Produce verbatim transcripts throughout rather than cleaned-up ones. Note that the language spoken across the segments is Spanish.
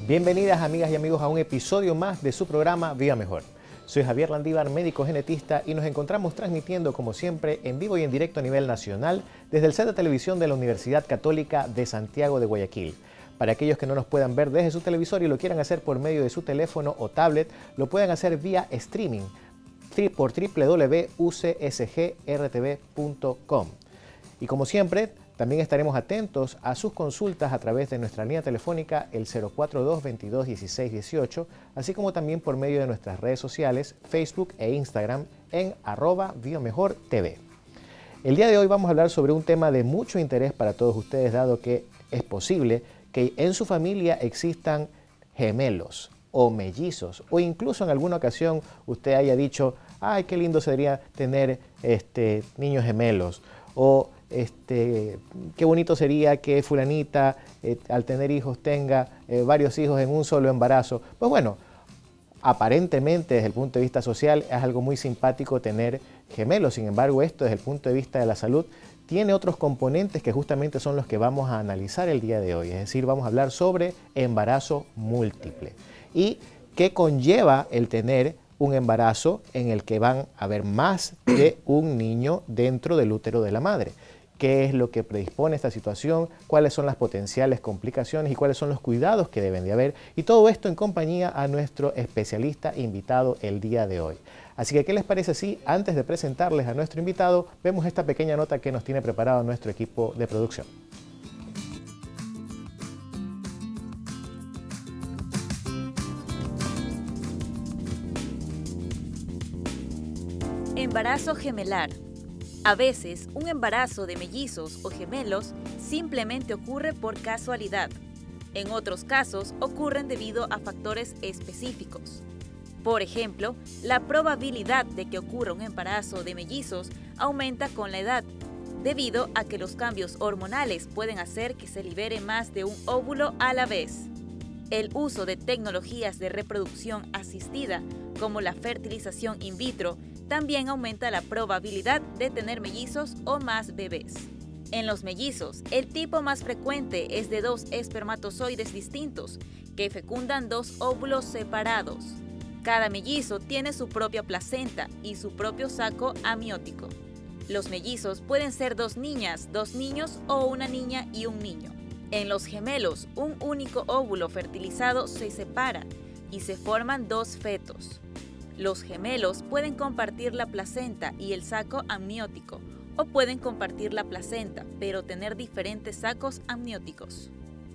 Bienvenidas amigas y amigos a un episodio más de su programa Viva Mejor. Soy Javier Landívar, médico genetista, y nos encontramos transmitiendo como siempre en vivo y en directo a nivel nacional desde el set de televisión de la Universidad Católica de Santiago de Guayaquil. Para aquellos que no nos puedan ver desde su televisor y lo quieran hacer por medio de su teléfono o tablet, lo pueden hacer vía streaming por doble u doble u doble u punto u c s g r t v punto com. Y como siempre, también estaremos atentos a sus consultas a través de nuestra línea telefónica el cero cuatro dos, veintidós, dieciséis, dieciocho, así como también por medio de nuestras redes sociales, Facebook e Instagram en arroba Biomejor T V. El día de hoy vamos a hablar sobre un tema de mucho interés para todos ustedes, dado que es posible que en su familia existan gemelos o mellizos, o incluso en alguna ocasión usted haya dicho, ay, qué lindo sería tener este, niños gemelos, o este, qué bonito sería que fulanita eh, al tener hijos tenga eh, varios hijos en un solo embarazo. Pues bueno, aparentemente desde el punto de vista social es algo muy simpático tener gemelos. Sin embargo, esto desde el punto de vista de la salud tiene otros componentes que justamente son los que vamos a analizar el día de hoy. Es decir, vamos a hablar sobre embarazo múltiple y qué conlleva el tener un embarazo en el que van a haber más de un niño dentro del útero de la madre. ¿Qué es lo que predispone a esta situación? ¿Cuáles son las potenciales complicaciones y cuáles son los cuidados que deben de haber? Y todo esto en compañía a nuestro especialista invitado el día de hoy. Así que, ¿qué les parece si antes de presentarles a nuestro invitado, vemos esta pequeña nota que nos tiene preparado nuestro equipo de producción? Embarazo gemelar. A veces, un embarazo de mellizos o gemelos simplemente ocurre por casualidad. En otros casos, ocurren debido a factores específicos. Por ejemplo, la probabilidad de que ocurra un embarazo de mellizos aumenta con la edad, debido a que los cambios hormonales pueden hacer que se libere más de un óvulo a la vez. El uso de tecnologías de reproducción asistida, como la fertilización in vitro, también aumenta la probabilidad de tener mellizos o más bebés. En los mellizos, el tipo más frecuente es de dos espermatozoides distintos que fecundan dos óvulos separados. Cada mellizo tiene su propia placenta y su propio saco amniótico. Los mellizos pueden ser dos niñas, dos niños o una niña y un niño. En los gemelos, un único óvulo fertilizado se separa y se forman dos fetos. Los gemelos pueden compartir la placenta y el saco amniótico, o pueden compartir la placenta, pero tener diferentes sacos amnióticos.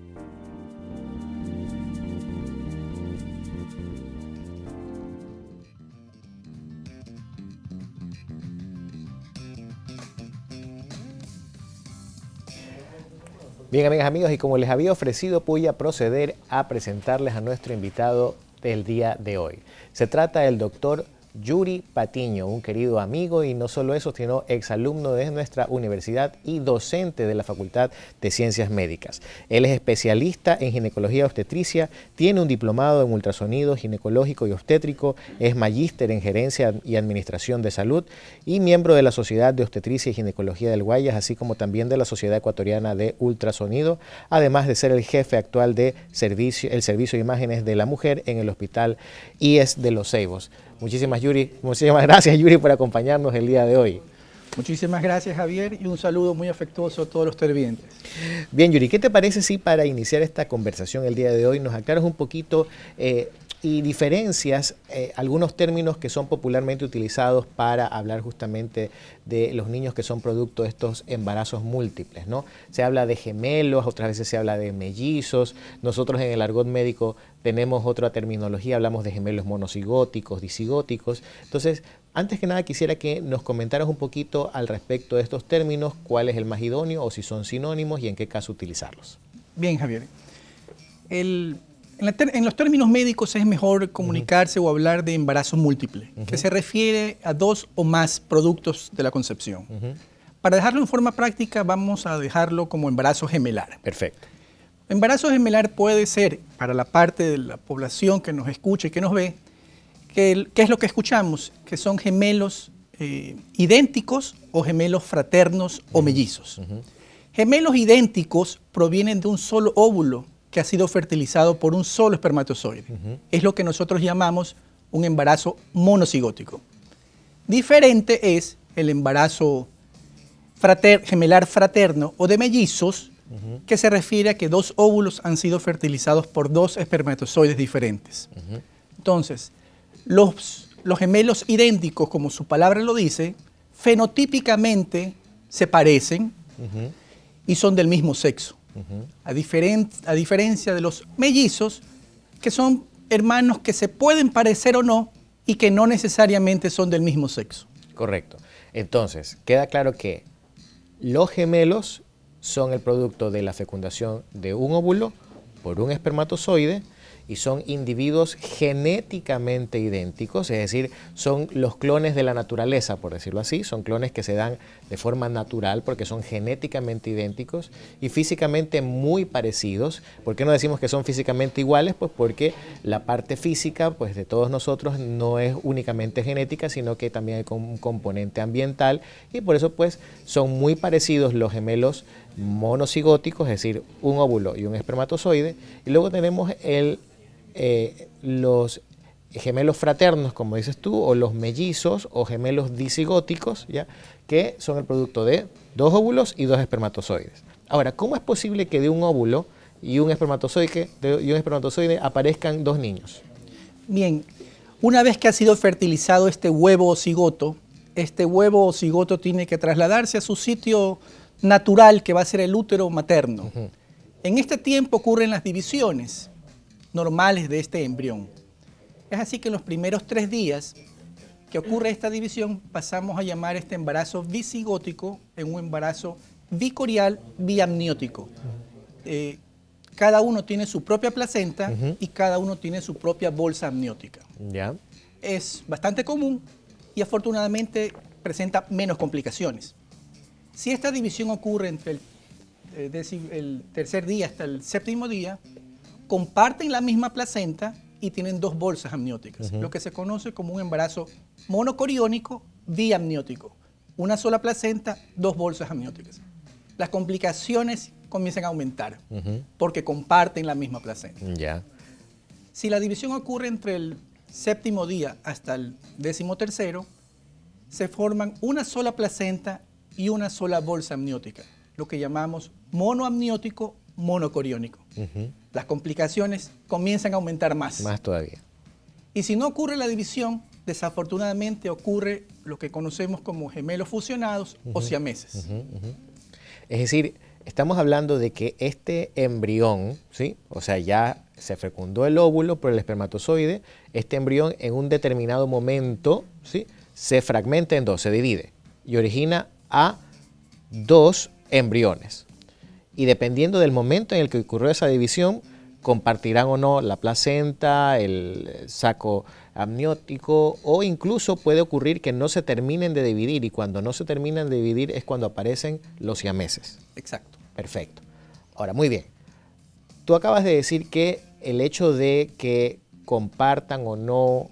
Bien, amigas, amigos, y como les había ofrecido, voy a proceder a presentarles a nuestro invitado del día de hoy. Se trata del doctor Yuri Patiño, un querido amigo y no solo eso, sino exalumno de nuestra universidad y docente de la Facultad de Ciencias Médicas. Él es especialista en ginecología obstetricia, tiene un diplomado en ultrasonido ginecológico y obstétrico, es magíster en gerencia y administración de salud y miembro de la Sociedad de Obstetricia y Ginecología del Guayas, así como también de la Sociedad Ecuatoriana de Ultrasonido, además de ser el jefe actual de servicio, el Servicio de Imágenes de la Mujer en el Hospital I E S de Los Ceibos. Muchísimas, Yuri, muchísimas gracias, Yuri, por acompañarnos el día de hoy. Muchísimas gracias, Javier, y un saludo muy afectuoso a todos los televidentes. Bien, Yuri, ¿qué te parece si para iniciar esta conversación el día de hoy nos aclaras un poquito eh, y diferencias eh, algunos términos que son popularmente utilizados para hablar justamente de los niños que son producto de estos embarazos múltiples, ¿no? Se habla de gemelos, otras veces se habla de mellizos. Nosotros en el argot médico tenemos otra terminología, hablamos de gemelos monocigóticos, disigóticos. Entonces, antes que nada quisiera que nos comentaras un poquito al respecto de estos términos, cuál es el más idóneo o si son sinónimos y en qué caso utilizarlos. Bien, Javier. El... En, la ter en los términos médicos es mejor comunicarse uh-huh. o hablar de embarazo múltiple, uh-huh. que se refiere a dos o más productos de la concepción. Uh-huh. Para dejarlo en forma práctica, vamos a dejarlo como embarazo gemelar. Perfecto. Embarazo gemelar puede ser, para la parte de la población que nos escucha y que nos ve, que, ¿qué es lo que escuchamos? Que son gemelos eh, idénticos o gemelos fraternos uh-huh. o mellizos. Uh-huh. Gemelos idénticos provienen de un solo óvulo que ha sido fertilizado por un solo espermatozoide. Uh-huh. Es lo que nosotros llamamos un embarazo monocigótico. Diferente es el embarazo frater, gemelar fraterno o de mellizos, uh-huh, que se refiere a que dos óvulos han sido fertilizados por dos espermatozoides diferentes. Uh-huh. Entonces, los, los gemelos idénticos, como su palabra lo dice, fenotípicamente se parecen, uh-huh, y son del mismo sexo. Uh-huh. A, diferen, a diferencia de los mellizos, que son hermanos que se pueden parecer o no y que no necesariamente son del mismo sexo. Correcto. Entonces, queda claro que los gemelos son el producto de la fecundación de un óvulo por un espermatozoide y son individuos genéticamente idénticos, es decir, son los clones de la naturaleza, por decirlo así, son clones que se dan de forma natural porque son genéticamente idénticos y físicamente muy parecidos. ¿Por qué no decimos que son físicamente iguales? Pues porque la parte física, pues, de todos nosotros no es únicamente genética, sino que también hay un componente ambiental y por eso, pues, son muy parecidos los gemelos monocigóticos, es decir, un óvulo y un espermatozoide, y luego tenemos el Eh, los gemelos fraternos, como dices tú, o los mellizos o gemelos disigóticos, ¿ya?, que son el producto de dos óvulos y dos espermatozoides. Ahora, ¿cómo es posible que de un óvulo y un espermatozoide, de, y un espermatozoide aparezcan dos niños? Bien, una vez que ha sido fertilizado este huevo o cigoto, este huevo o cigoto tiene que trasladarse a su sitio natural, que va a ser el útero materno. Uh-huh. En este tiempo ocurren las divisiones normales de este embrión. Es así que en los primeros tres días que ocurre esta división pasamos a llamar este embarazo bicigótico en un embarazo bicorial biamniótico. Eh, cada uno tiene su propia placenta, uh-huh, y cada uno tiene su propia bolsa amniótica. Yeah. Es bastante común y afortunadamente presenta menos complicaciones. Si esta división ocurre entre el, eh, el tercer día hasta el séptimo día, comparten la misma placenta y tienen dos bolsas amnióticas, uh-huh, lo que se conoce como un embarazo monocoriónico biamniótico. Una sola placenta, dos bolsas amnióticas. Las complicaciones comienzan a aumentar, uh-huh, porque comparten la misma placenta. Yeah. Si la división ocurre entre el séptimo día hasta el décimo tercero, se forman una sola placenta y una sola bolsa amniótica, lo que llamamos monoamniótico monocoriónico. Uh-huh. Las complicaciones comienzan a aumentar más. Más todavía. Y si no ocurre la división, desafortunadamente ocurre lo que conocemos como gemelos fusionados, uh-huh, o siameses. Uh-huh, uh-huh. Es decir, estamos hablando de que este embrión, ¿sí?, o sea, ya se fecundó el óvulo por el espermatozoide, este embrión en un determinado momento, ¿sí?, se fragmenta en dos, se divide y origina a dos embriones. Y dependiendo del momento en el que ocurrió esa división, compartirán o no la placenta, el saco amniótico, o incluso puede ocurrir que no se terminen de dividir, y cuando no se terminan de dividir es cuando aparecen los siameses. Exacto. Perfecto. Ahora, muy bien. Tú acabas de decir que el hecho de que compartan o no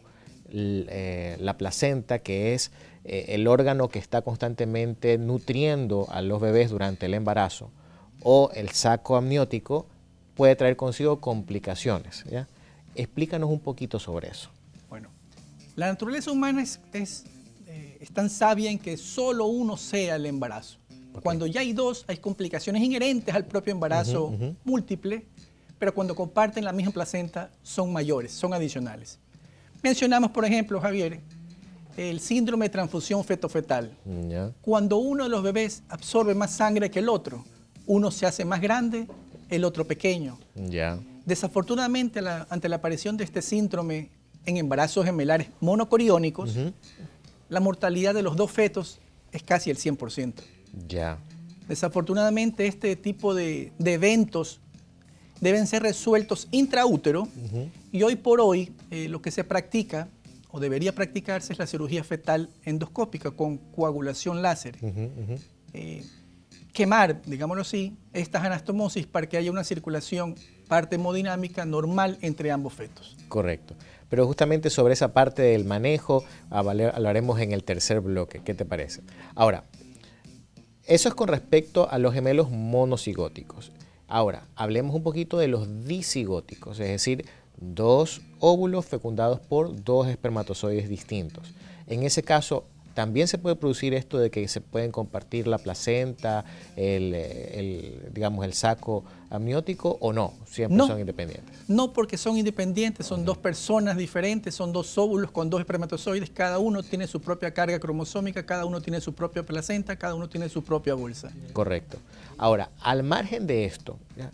eh, la placenta, que es eh, el órgano que está constantemente nutriendo a los bebés durante el embarazo, o el saco amniótico, puede traer consigo complicaciones, ¿ya? Explícanos un poquito sobre eso. Bueno, la naturaleza humana es, es, eh, es tan sabia en que solo uno sea el embarazo. Okay. Cuando ya hay dos, hay complicaciones inherentes al propio embarazo, uh-huh, uh-huh, múltiple, pero cuando comparten la misma placenta son mayores, son adicionales. Mencionamos, por ejemplo, Javier, el síndrome de transfusión feto-fetal. Yeah. Cuando uno de los bebés absorbe más sangre que el otro, uno se hace más grande, el otro pequeño. Yeah. Desafortunadamente, la, ante la aparición de este síndrome en embarazos gemelares monocoriónicos, uh-huh, la mortalidad de los dos fetos es casi el cien por ciento. Yeah. Desafortunadamente, este tipo de, de eventos deben ser resueltos intraútero, uh-huh, y hoy por hoy eh, lo que se practica o debería practicarse es la cirugía fetal endoscópica con coagulación láser. Uh-huh, uh-huh. Eh, quemar, digámoslo así, estas anastomosis para que haya una circulación parte hemodinámica normal entre ambos fetos. Correcto. Pero justamente sobre esa parte del manejo hablaremos en el tercer bloque. ¿Qué te parece? Ahora, eso es con respecto a los gemelos monocigóticos. Ahora, hablemos un poquito de los dicigóticos, es decir, dos óvulos fecundados por dos espermatozoides distintos. En ese caso, ¿también se puede producir esto de que se pueden compartir la placenta, el, el, digamos, el saco amniótico o no? Siempre no, son independientes. No, porque son independientes, son uh-huh. dos personas diferentes, son dos óvulos con dos espermatozoides, cada uno tiene su propia carga cromosómica, cada uno tiene su propia placenta, cada uno tiene su propia bolsa. Correcto. Ahora, al margen de esto, ¿ya?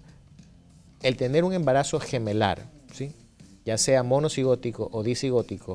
El tener un embarazo gemelar, ¿sí? Ya sea monocigótico o dicigótico,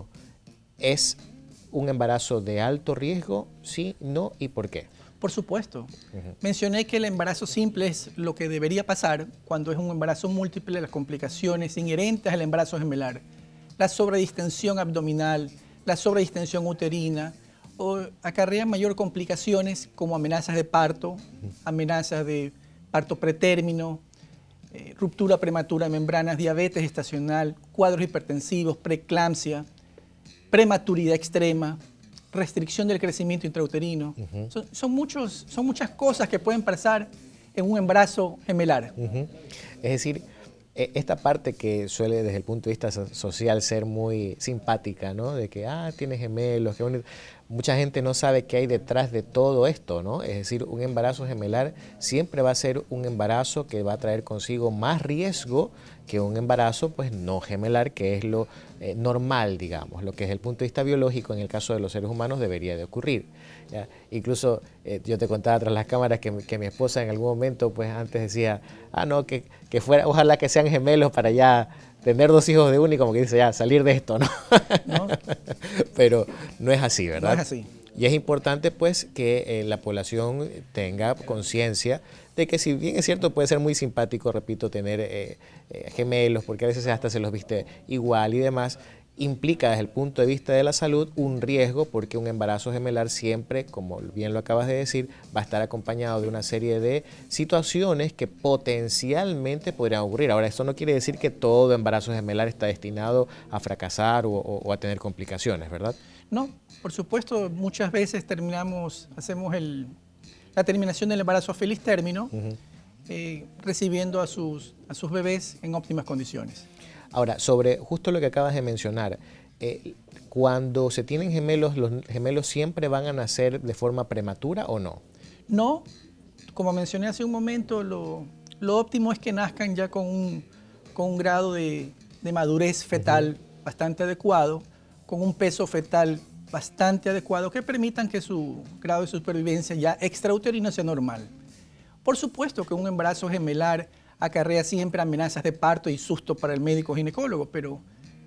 es un embarazo de alto riesgo, sí, no y por qué. Por supuesto. Uh-huh. Mencioné que el embarazo simple es lo que debería pasar cuando es un embarazo múltiple, las complicaciones inherentes al embarazo gemelar, la sobredistensión abdominal, la sobredistensión uterina, o acarrean mayor complicaciones como amenazas de parto, uh-huh. amenazas de parto pretérmino, eh, ruptura prematura de membranas, diabetes gestacional, cuadros hipertensivos, preeclampsia, prematuridad extrema, restricción del crecimiento intrauterino. Uh-huh. son, son, muchos, son muchas cosas que pueden pasar en un embarazo gemelar. Uh-huh. Es decir, esta parte que suele desde el punto de vista social ser muy simpática, ¿no? De que, ah, tienes gemelos, qué bonito. Mucha gente no sabe qué hay detrás de todo esto, ¿no? Es decir, un embarazo gemelar siempre va a ser un embarazo que va a traer consigo más riesgo que un embarazo pues no gemelar, que es lo eh, normal, digamos, lo que desde el punto de vista biológico en el caso de los seres humanos debería de ocurrir, ¿ya? Incluso eh, yo te contaba tras las cámaras que, que mi esposa en algún momento pues antes decía, ah no, que, que fuera, ojalá que sean gemelos para ya tener dos hijos de uno y como que dice ya salir de esto, ¿no? ¿No? Pero no es así, ¿verdad? No es así. Y es importante pues que eh, la población tenga conciencia de que si bien es cierto puede ser muy simpático, repito, tener eh, eh, gemelos, porque a veces hasta se los viste igual y demás, implica desde el punto de vista de la salud un riesgo porque un embarazo gemelar siempre, como bien lo acabas de decir, va a estar acompañado de una serie de situaciones que potencialmente podrían ocurrir. Ahora, esto no quiere decir que todo embarazo gemelar está destinado a fracasar o, o, o a tener complicaciones, ¿verdad? No, por supuesto, muchas veces terminamos, hacemos el, la terminación del embarazo a feliz término, uh-huh. eh, recibiendo a sus, a sus bebés en óptimas condiciones. Ahora, sobre justo lo que acabas de mencionar, eh, cuando se tienen gemelos, ¿los gemelos siempre van a nacer de forma prematura o no? No, como mencioné hace un momento, lo, lo óptimo es que nazcan ya con un, con un grado de, de madurez fetal uh-huh. bastante adecuado, con un peso fetal bastante adecuado, que permitan que su grado de supervivencia ya extrauterino sea normal. Por supuesto que un embarazo gemelar acarrea siempre amenazas de parto y susto para el médico ginecólogo, pero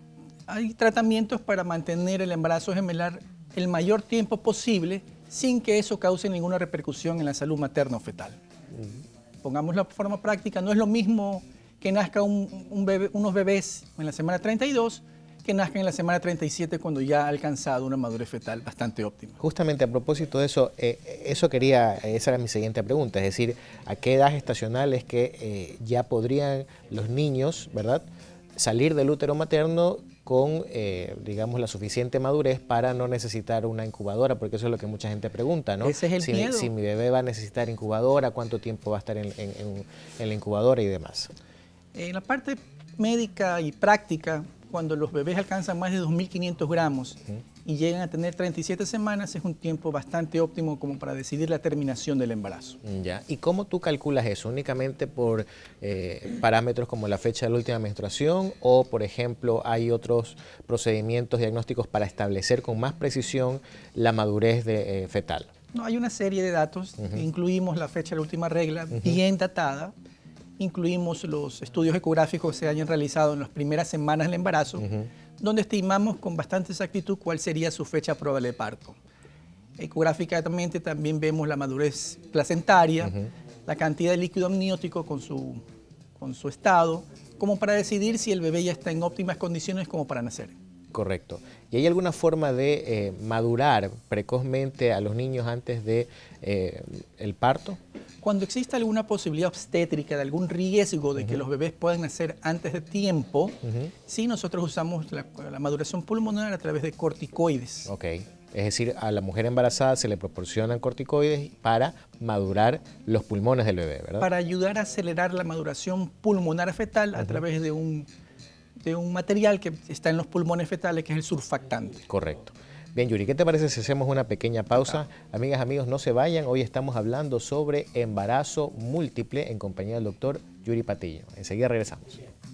hay tratamientos para mantener el embarazo gemelar el mayor tiempo posible sin que eso cause ninguna repercusión en la salud materno-fetal. Uh-huh. Pongamos la forma práctica, no es lo mismo que nazca un, un bebé, unos bebés en la semana treinta y dos que nazcan en la semana treinta y siete cuando ya ha alcanzado una madurez fetal bastante óptima. Justamente a propósito de eso, eh, eso quería, esa era mi siguiente pregunta, es decir, ¿a qué edad gestacional es que eh, ya podrían los niños, ¿verdad?, salir del útero materno con, eh, digamos, la suficiente madurez para no necesitar una incubadora? Porque eso es lo que mucha gente pregunta, ¿no? Ese es el si, miedo. Si mi bebé va a necesitar incubadora, ¿cuánto tiempo va a estar en, en, en, en la incubadora y demás? En la parte médica y práctica, cuando los bebés alcanzan más de dos mil quinientos gramos uh-huh. y llegan a tener treinta y siete semanas, es un tiempo bastante óptimo como para decidir la terminación del embarazo. Ya. ¿Y cómo tú calculas eso? ¿Únicamente por eh, parámetros como la fecha de la última menstruación o, por ejemplo, hay otros procedimientos diagnósticos para establecer con más precisión la madurez de, eh, fetal? No, hay una serie de datos, uh-huh. incluimos la fecha de la última regla, uh-huh. bien datada, incluimos los estudios ecográficos que se hayan realizado en las primeras semanas del embarazo, uh-huh. donde estimamos con bastante exactitud cuál sería su fecha probable de parto. Ecográficamente también vemos la madurez placentaria, uh-huh. la cantidad de líquido amniótico con su, con su estado, como para decidir si el bebé ya está en óptimas condiciones como para nacer. Correcto. ¿Y hay alguna forma de eh, madurar precozmente a los niños antes de eh, el parto? Cuando existe alguna posibilidad obstétrica, de algún riesgo de uh-huh. que los bebés puedan nacer antes de tiempo, uh-huh. sí, nosotros usamos la, la maduración pulmonar a través de corticoides. Okay. Es decir, a la mujer embarazada se le proporcionan corticoides para madurar los pulmones del bebé, ¿verdad? Para ayudar a acelerar la maduración pulmonar fetal a uh-huh. través de un, de un material que está en los pulmones fetales, que es el surfactante. Correcto. Bien, Yuri, ¿qué te parece si hacemos una pequeña pausa? Amigas, amigos, no se vayan. Hoy estamos hablando sobre embarazo múltiple en compañía del doctor Yuri Patiño. Enseguida regresamos.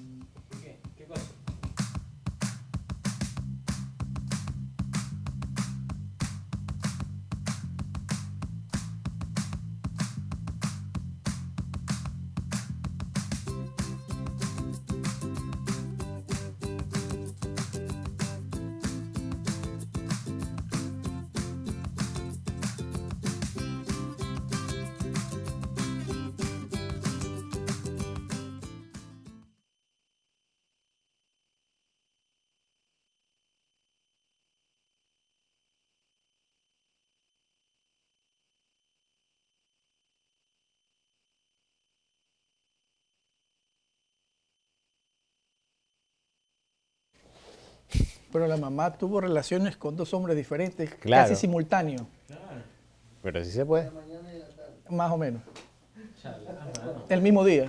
Pero la mamá tuvo relaciones con dos hombres diferentes, claro, casi simultáneos. Claro. Pero sí se puede. Más o menos. El mismo día.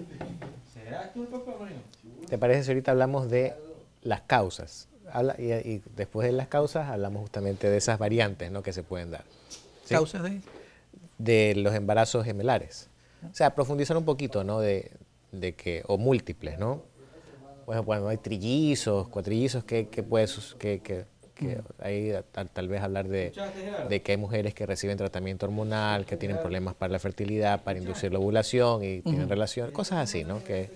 ¿Te parece si ahorita hablamos de las causas? Habla, y, y después de las causas hablamos justamente de esas variantes, ¿no?, que se pueden dar. ¿Sí? ¿Causas de? De los embarazos gemelares. O sea, profundizar un poquito, ¿no?, de, de que, o múltiples, ¿no? Bueno, bueno, hay trillizos, cuatrillizos, que, que puedes, que, que, que ahí tal, tal vez hablar de, de que hay mujeres que reciben tratamiento hormonal, que tienen problemas para la fertilidad, para inducir la ovulación y tienen uh-huh. relación, cosas así, ¿no? Que,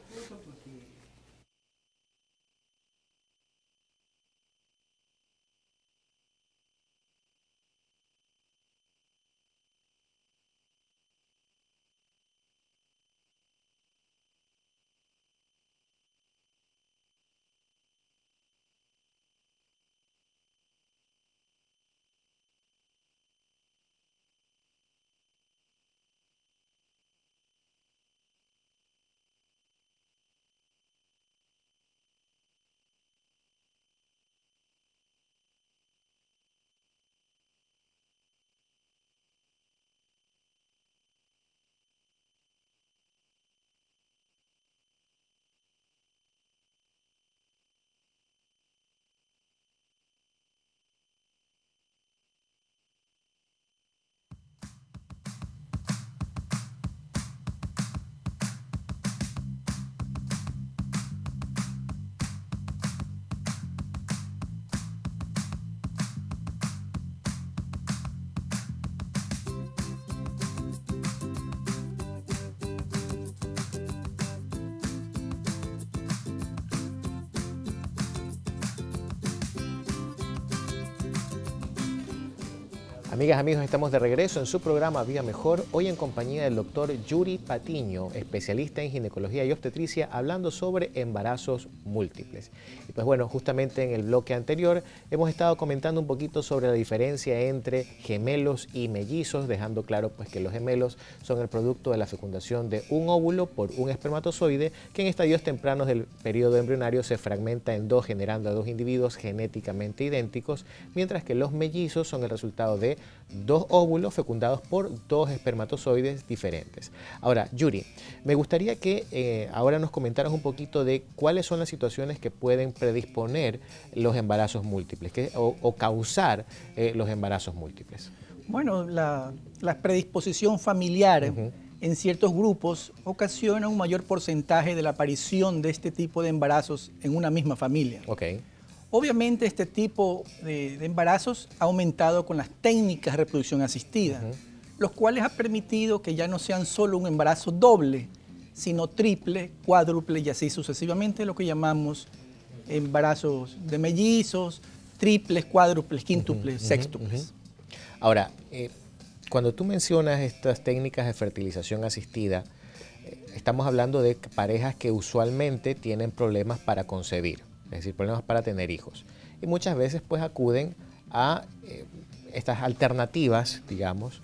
Amigas, amigos, estamos de regreso en su programa Vida Mejor, hoy en compañía del doctor Yuri Patiño, especialista en ginecología y obstetricia, hablando sobre embarazos múltiples. Y pues bueno, justamente en el bloque anterior hemos estado comentando un poquito sobre la diferencia entre gemelos y mellizos, dejando claro pues que los gemelos son el producto de la fecundación de un óvulo por un espermatozoide que en estadios tempranos del periodo embrionario se fragmenta en dos, generando a dos individuos genéticamente idénticos, mientras que los mellizos son el resultado de dos óvulos fecundados por dos espermatozoides diferentes. Ahora, Yuri, me gustaría que eh, ahora nos comentaras un poquito de cuáles son las situaciones que pueden predisponer los embarazos múltiples que, o, o causar eh, los embarazos múltiples. Bueno, la, la predisposición familiar uh-huh. en ciertos grupos ocasiona un mayor porcentaje de la aparición de este tipo de embarazos en una misma familia. Okay. Obviamente este tipo de, de embarazos ha aumentado con las técnicas de reproducción asistida, uh-huh. los cuales ha permitido que ya no sean solo un embarazo doble, sino triple, cuádruple y así sucesivamente, lo que llamamos embarazos de mellizos, triples, cuádruples, quíntuples, uh-huh, sextuples. Uh-huh. Ahora, eh, cuando tú mencionas estas técnicas de fertilización asistida, eh, estamos hablando de parejas que usualmente tienen problemas para concebir. Es decir, problemas para tener hijos. Y muchas veces pues acuden a eh, estas alternativas, digamos,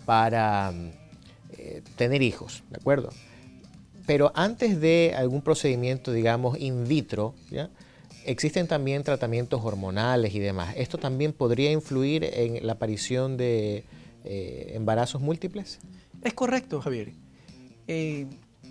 para eh, tener hijos, ¿de acuerdo? Pero antes de algún procedimiento, digamos, in vitro, ¿ya? Existen también tratamientos hormonales y demás. ¿Esto también podría influir en la aparición de eh, embarazos múltiples? Es correcto, Javier. Eh,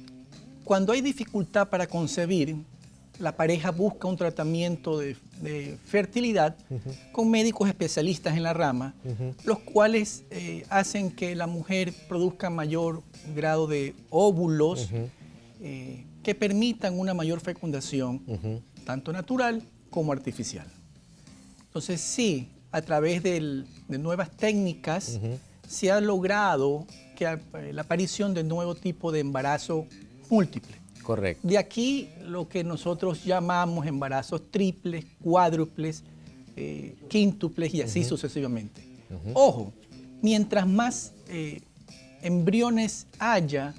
cuando hay dificultad para concebir, la pareja busca un tratamiento de, de fertilidad uh-huh. con médicos especialistas en la rama, uh-huh. los cuales eh, hacen que la mujer produzca mayor grado de óvulos uh-huh. eh, que permitan una mayor fecundación, uh-huh. tanto natural como artificial. Entonces sí, a través del, de nuevas técnicas uh-huh. se ha logrado que eh, la aparición de nuevo tipo de embarazo múltiple. Correcto. De aquí lo que nosotros llamamos embarazos triples, cuádruples, eh, quíntuples y así uh-huh. sucesivamente. Uh-huh. Ojo, mientras más eh, embriones haya,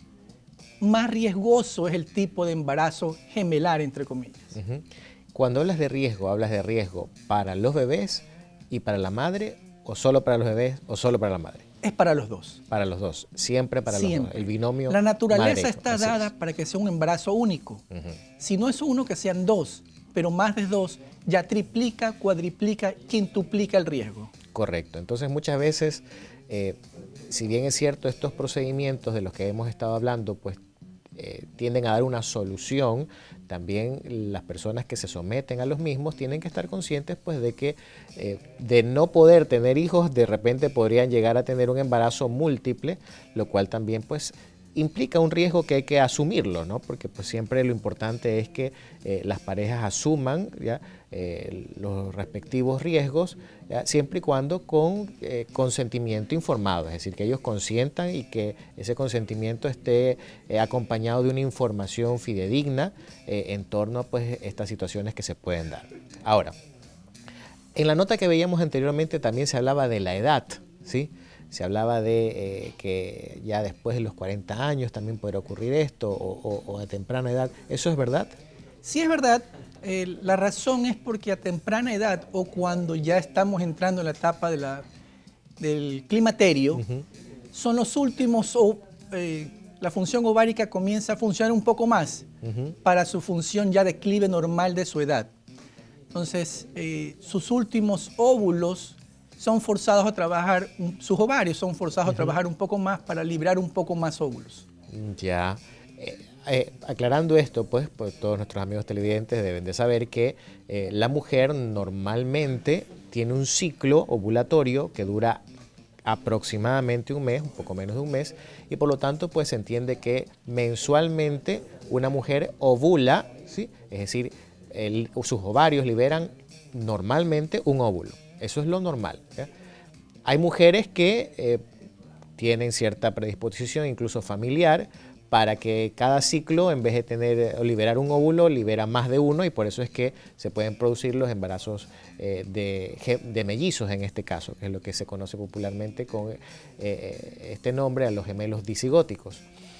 más riesgoso es el tipo de embarazo gemelar, entre comillas. Uh-huh. Cuando hablas de riesgo, ¿hablas de riesgo para los bebés y para la madre, o solo para los bebés o solo para la madre? Es para los dos. Para los dos, siempre para siempre. los dos. El binomio. La naturaleza madre, está dada es. para que sea un embarazo único. Uh-huh. Si no es uno, que sean dos, pero más de dos ya triplica, cuadriplica, quintuplica el riesgo. Correcto. Entonces muchas veces, eh, si bien es cierto, estos procedimientos de los que hemos estado hablando, pues eh, tienden a dar una solución, también las personas que se someten a los mismos tienen que estar conscientes pues de que eh, de no poder tener hijos, de repente podrían llegar a tener un embarazo múltiple, lo cual también pues implica un riesgo que hay que asumirlo, ¿no? Porque pues siempre lo importante es que eh, las parejas asuman ¿ya? Eh, los respectivos riesgos, ¿ya? Siempre y cuando con eh, consentimiento informado, es decir, que ellos consientan y que ese consentimiento esté eh, acompañado de una información fidedigna eh, en torno a pues, estas situaciones que se pueden dar. Ahora, en la nota que veíamos anteriormente también se hablaba de la edad, ¿sí? Se hablaba de eh, que ya después de los cuarenta años también podrá ocurrir esto o, o, o a temprana edad. ¿Eso es verdad? Sí es verdad. Eh, la razón es porque a temprana edad o cuando ya estamos entrando en la etapa de la, del climaterio, uh-huh. son los últimos, o, eh, la función ovárica comienza a funcionar un poco más uh-huh. para su función ya declive normal de su edad. Entonces, eh, sus últimos óvulos son forzados a trabajar, sus ovarios son forzados uh-huh. a trabajar un poco más para librar un poco más óvulos. Ya. Eh, eh, aclarando esto, pues, pues todos nuestros amigos televidentes deben de saber que eh, la mujer normalmente tiene un ciclo ovulatorio que dura aproximadamente un mes, un poco menos de un mes, y por lo tanto pues se entiende que mensualmente una mujer ovula, ¿sí? Es decir, el, sus ovarios liberan normalmente un óvulo. Eso es lo normal. ¿Ya? Hay mujeres que eh, tienen cierta predisposición, incluso familiar, para que cada ciclo, en vez de tener o liberar un óvulo, libera más de uno, y por eso es que se pueden producir los embarazos eh, de, de mellizos en este caso, que es lo que se conoce popularmente con eh, este nombre, a los gemelos disigóticos.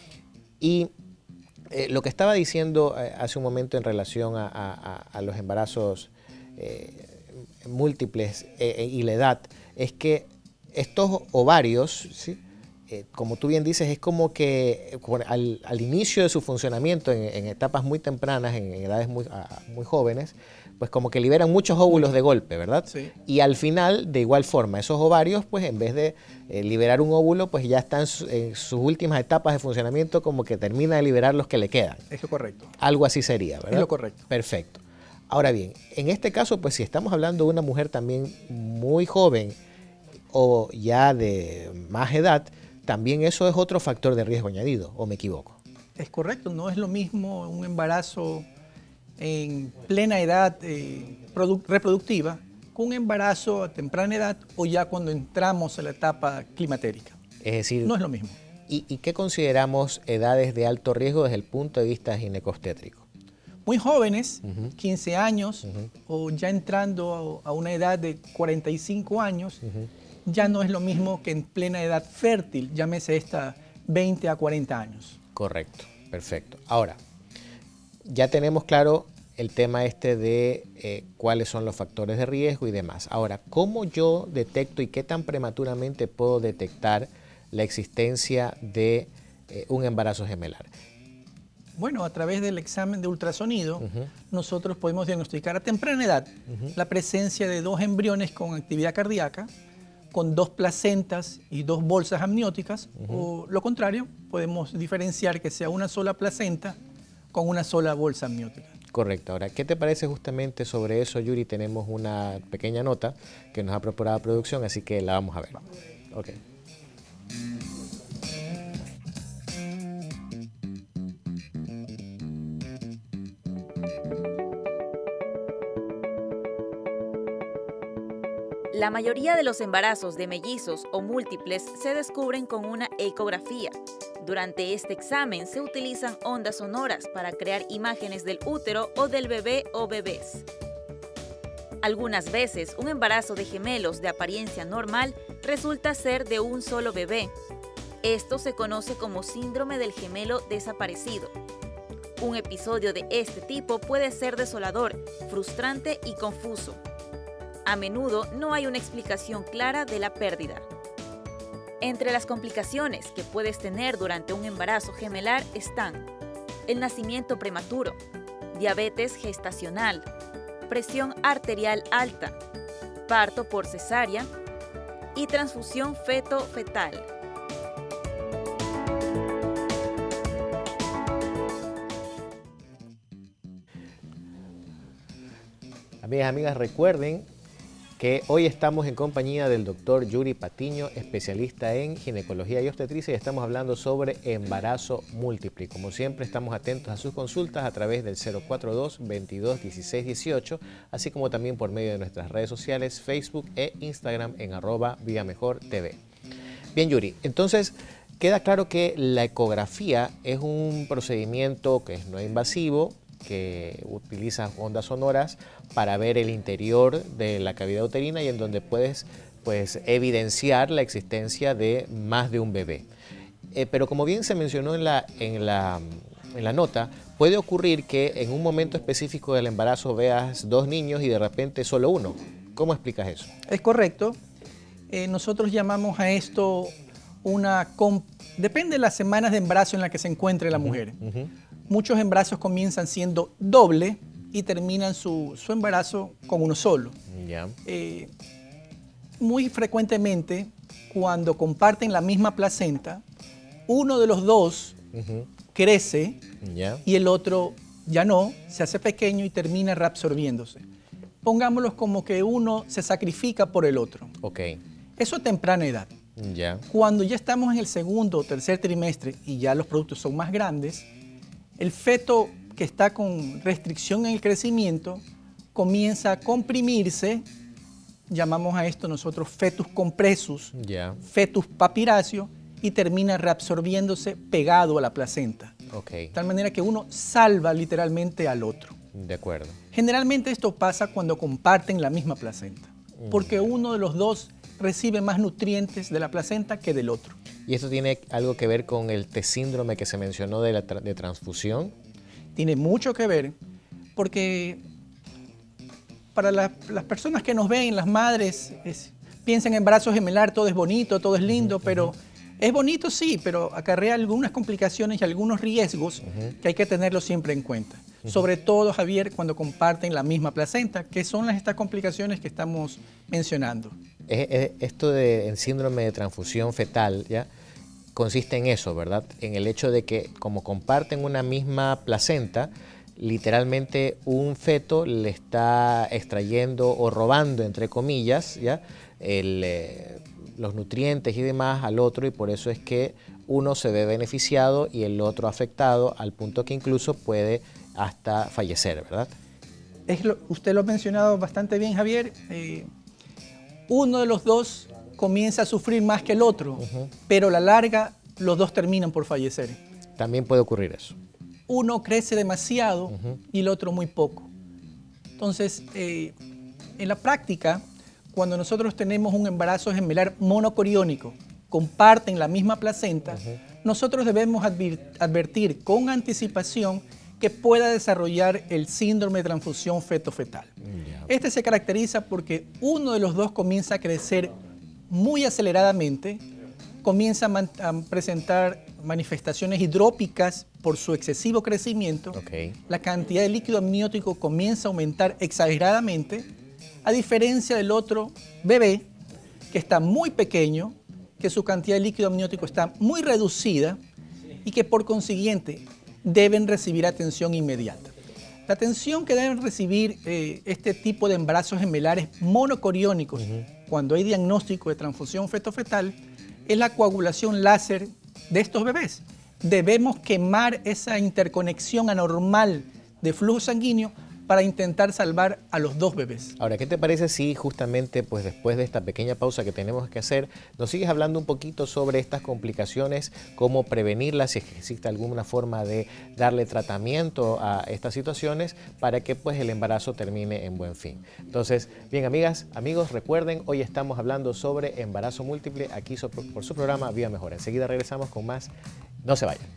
Y eh, lo que estaba diciendo eh, hace un momento en relación a, a, a los embarazos eh, múltiples eh, y la edad, es que estos ovarios, ¿sí? eh, como tú bien dices, es como que al, al inicio de su funcionamiento, en, en etapas muy tempranas, en, en edades muy, a, muy jóvenes, pues como que liberan muchos óvulos de golpe, ¿verdad? Sí. Y al final, de igual forma, esos ovarios, pues en vez de eh, liberar un óvulo, pues ya están en sus últimas etapas de funcionamiento, como que termina de liberar los que le quedan. Es lo correcto. Algo así sería, ¿verdad? Es lo correcto. Perfecto. Ahora bien, en este caso, pues si estamos hablando de una mujer también muy joven o ya de más edad, también eso es otro factor de riesgo añadido, ¿o me equivoco? Es correcto, no es lo mismo un embarazo en plena edad eh, reproductiva con un embarazo a temprana edad o ya cuando entramos en la etapa climatérica. Es decir, no es lo mismo. ¿Y, y qué consideramos edades de alto riesgo desde el punto de vista ginecobstétrico? Muy jóvenes, uh-huh. quince años, uh-huh. o ya entrando a, a una edad de cuarenta y cinco años, uh-huh. ya no es lo mismo que en plena edad fértil, llámese esta veinte a cuarenta años. Correcto, perfecto. Ahora, ya tenemos claro el tema este de eh, cuáles son los factores de riesgo y demás. Ahora, ¿cómo yo detecto y qué tan prematuramente puedo detectar la existencia de eh, un embarazo gemelar? Bueno, a través del examen de ultrasonido, Uh-huh. nosotros podemos diagnosticar a temprana edad Uh-huh. la presencia de dos embriones con actividad cardíaca, con dos placentas y dos bolsas amnióticas, Uh-huh. o lo contrario, podemos diferenciar que sea una sola placenta con una sola bolsa amniótica. Correcto. Ahora, ¿qué te parece justamente sobre eso, Yuri? Tenemos una pequeña nota que nos ha preparado producción, así que la vamos a ver. Ok. La mayoría de los embarazos de mellizos o múltiples se descubren con una ecografía. Durante este examen se utilizan ondas sonoras para crear imágenes del útero o del bebé o bebés. Algunas veces, un embarazo de gemelos de apariencia normal resulta ser de un solo bebé. Esto se conoce como síndrome del gemelo desaparecido. Un episodio de este tipo puede ser desolador, frustrante y confuso. A menudo no hay una explicación clara de la pérdida. Entre las complicaciones que puedes tener durante un embarazo gemelar están el nacimiento prematuro, diabetes gestacional, presión arterial alta, parto por cesárea y transfusión feto-fetal. Amigas, amigas, recuerden que hoy estamos en compañía del doctor Yuri Patiño, especialista en ginecología y obstetricia, y estamos hablando sobre embarazo múltiple. Como siempre, estamos atentos a sus consultas a través del cero cuatro dos, veintidós, dieciséis, dieciocho, así como también por medio de nuestras redes sociales, Facebook e Instagram en arroba Vía Mejor T V. Bien, Yuri, entonces queda claro que la ecografía es un procedimiento que es no invasivo, que utiliza ondas sonoras para ver el interior de la cavidad uterina y en donde puedes pues, evidenciar la existencia de más de un bebé. Eh, pero como bien se mencionó en la, en, la, en la nota, puede ocurrir que en un momento específico del embarazo veas dos niños y de repente solo uno. ¿Cómo explicas eso? Es correcto. Eh, nosotros llamamos a esto una... Depende de las semanas de embarazo en las que se encuentre la mujer. Uh-huh. Muchos embarazos comienzan siendo doble y terminan su, su embarazo con uno solo. Yeah. Eh, muy frecuentemente, cuando comparten la misma placenta, uno de los dos Uh-huh. crece Yeah. y el otro ya no, se hace pequeño y termina reabsorbiéndose. Pongámoslo como que uno se sacrifica por el otro. Ok. Eso a temprana edad. Ya. Yeah. Cuando ya estamos en el segundo o tercer trimestre y ya los productos son más grandes, el feto que está con restricción en el crecimiento comienza a comprimirse, llamamos a esto nosotros fetus compressus, Yeah. fetus papiracio, y termina reabsorbiéndose pegado a la placenta. Ok. De tal manera que uno salva literalmente al otro. De acuerdo. Generalmente esto pasa cuando comparten la misma placenta, porque uno de los dos recibe más nutrientes de la placenta que del otro. ¿Y esto tiene algo que ver con el T síndrome que se mencionó de la tra de transfusión? Tiene mucho que ver, porque para la, las personas que nos ven, las madres, es, piensan en embarazo gemelar, todo es bonito, todo es lindo, uh-huh, pero uh-huh. es bonito sí, pero acarrea algunas complicaciones y algunos riesgos uh-huh. que hay que tenerlo siempre en cuenta. Uh-huh. Sobre todo, Javier, cuando comparten la misma placenta, que son las, estas complicaciones que estamos mencionando. Es, es, esto de en síndrome de transfusión fetal, ¿ya? Consiste en eso, ¿verdad? En el hecho de que como comparten una misma placenta, literalmente un feto le está extrayendo o robando, entre comillas, ¿ya? El, eh, los nutrientes y demás al otro, y por eso es que uno se ve beneficiado y el otro afectado, al punto que incluso puede hasta fallecer, ¿verdad? Es lo, usted lo ha mencionado bastante bien, Javier. Eh, uno de los dos comienza a sufrir más que el otro, uh-huh. pero a la larga los dos terminan por fallecer. También puede ocurrir eso. Uno crece demasiado uh-huh. y el otro muy poco. Entonces, eh, en la práctica, cuando nosotros tenemos un embarazo gemelar monocoriónico, comparten la misma placenta, uh-huh. nosotros debemos advir- advertir con anticipación que pueda desarrollar el síndrome de transfusión feto-fetal. Yeah. Este se caracteriza porque uno de los dos comienza a crecer muy aceleradamente, comienza a, a presentar manifestaciones hidrópicas por su excesivo crecimiento, Okay. la cantidad de líquido amniótico comienza a aumentar exageradamente, a diferencia del otro bebé que está muy pequeño, que su cantidad de líquido amniótico está muy reducida y que por consiguiente deben recibir atención inmediata. La atención que deben recibir eh, este tipo de embarazos gemelares monocoriónicos uh-huh. cuando hay diagnóstico de transfusión feto-fetal es la coagulación láser de estos bebés. Debemos quemar esa interconexión anormal de flujo sanguíneo para intentar salvar a los dos bebés. Ahora, ¿qué te parece si justamente pues después de esta pequeña pausa que tenemos que hacer, nos sigues hablando un poquito sobre estas complicaciones, cómo prevenirlas, si existe alguna forma de darle tratamiento a estas situaciones para que pues el embarazo termine en buen fin? Entonces, bien, amigas, amigos, recuerden, hoy estamos hablando sobre embarazo múltiple aquí por su programa Vida Mejor. Enseguida regresamos con más. No se vayan.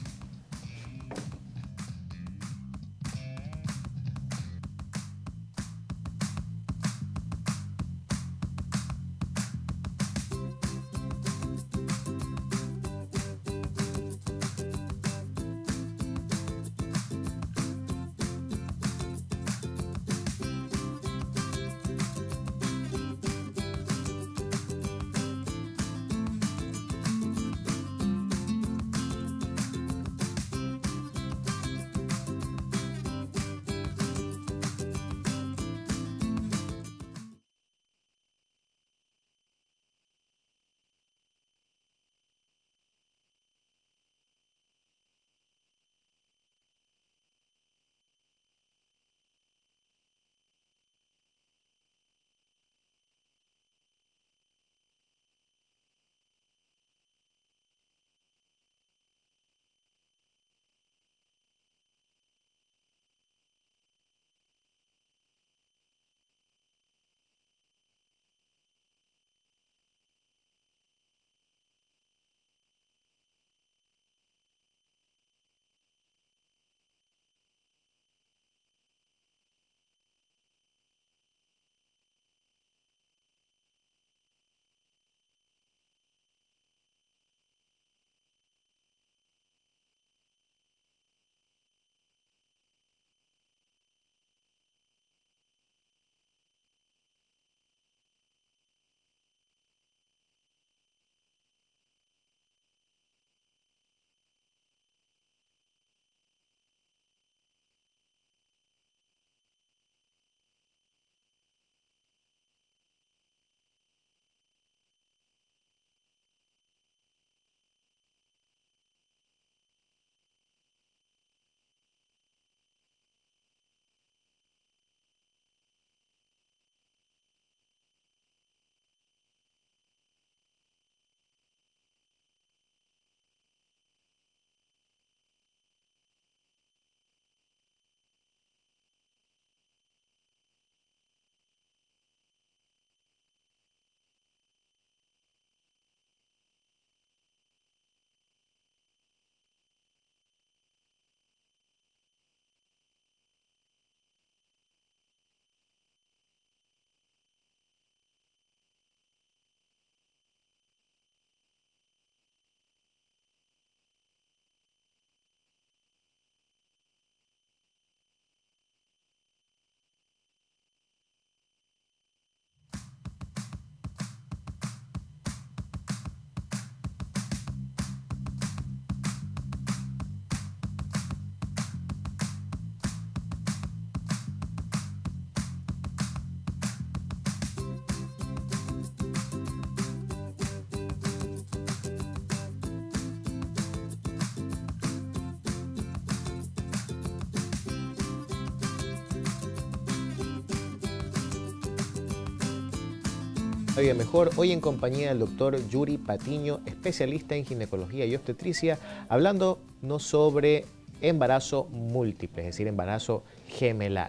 Vida Mejor, hoy en compañía del doctor Yuri Patiño, especialista en ginecología y obstetricia, hablando no sobre embarazo múltiple, es decir, embarazo gemelar.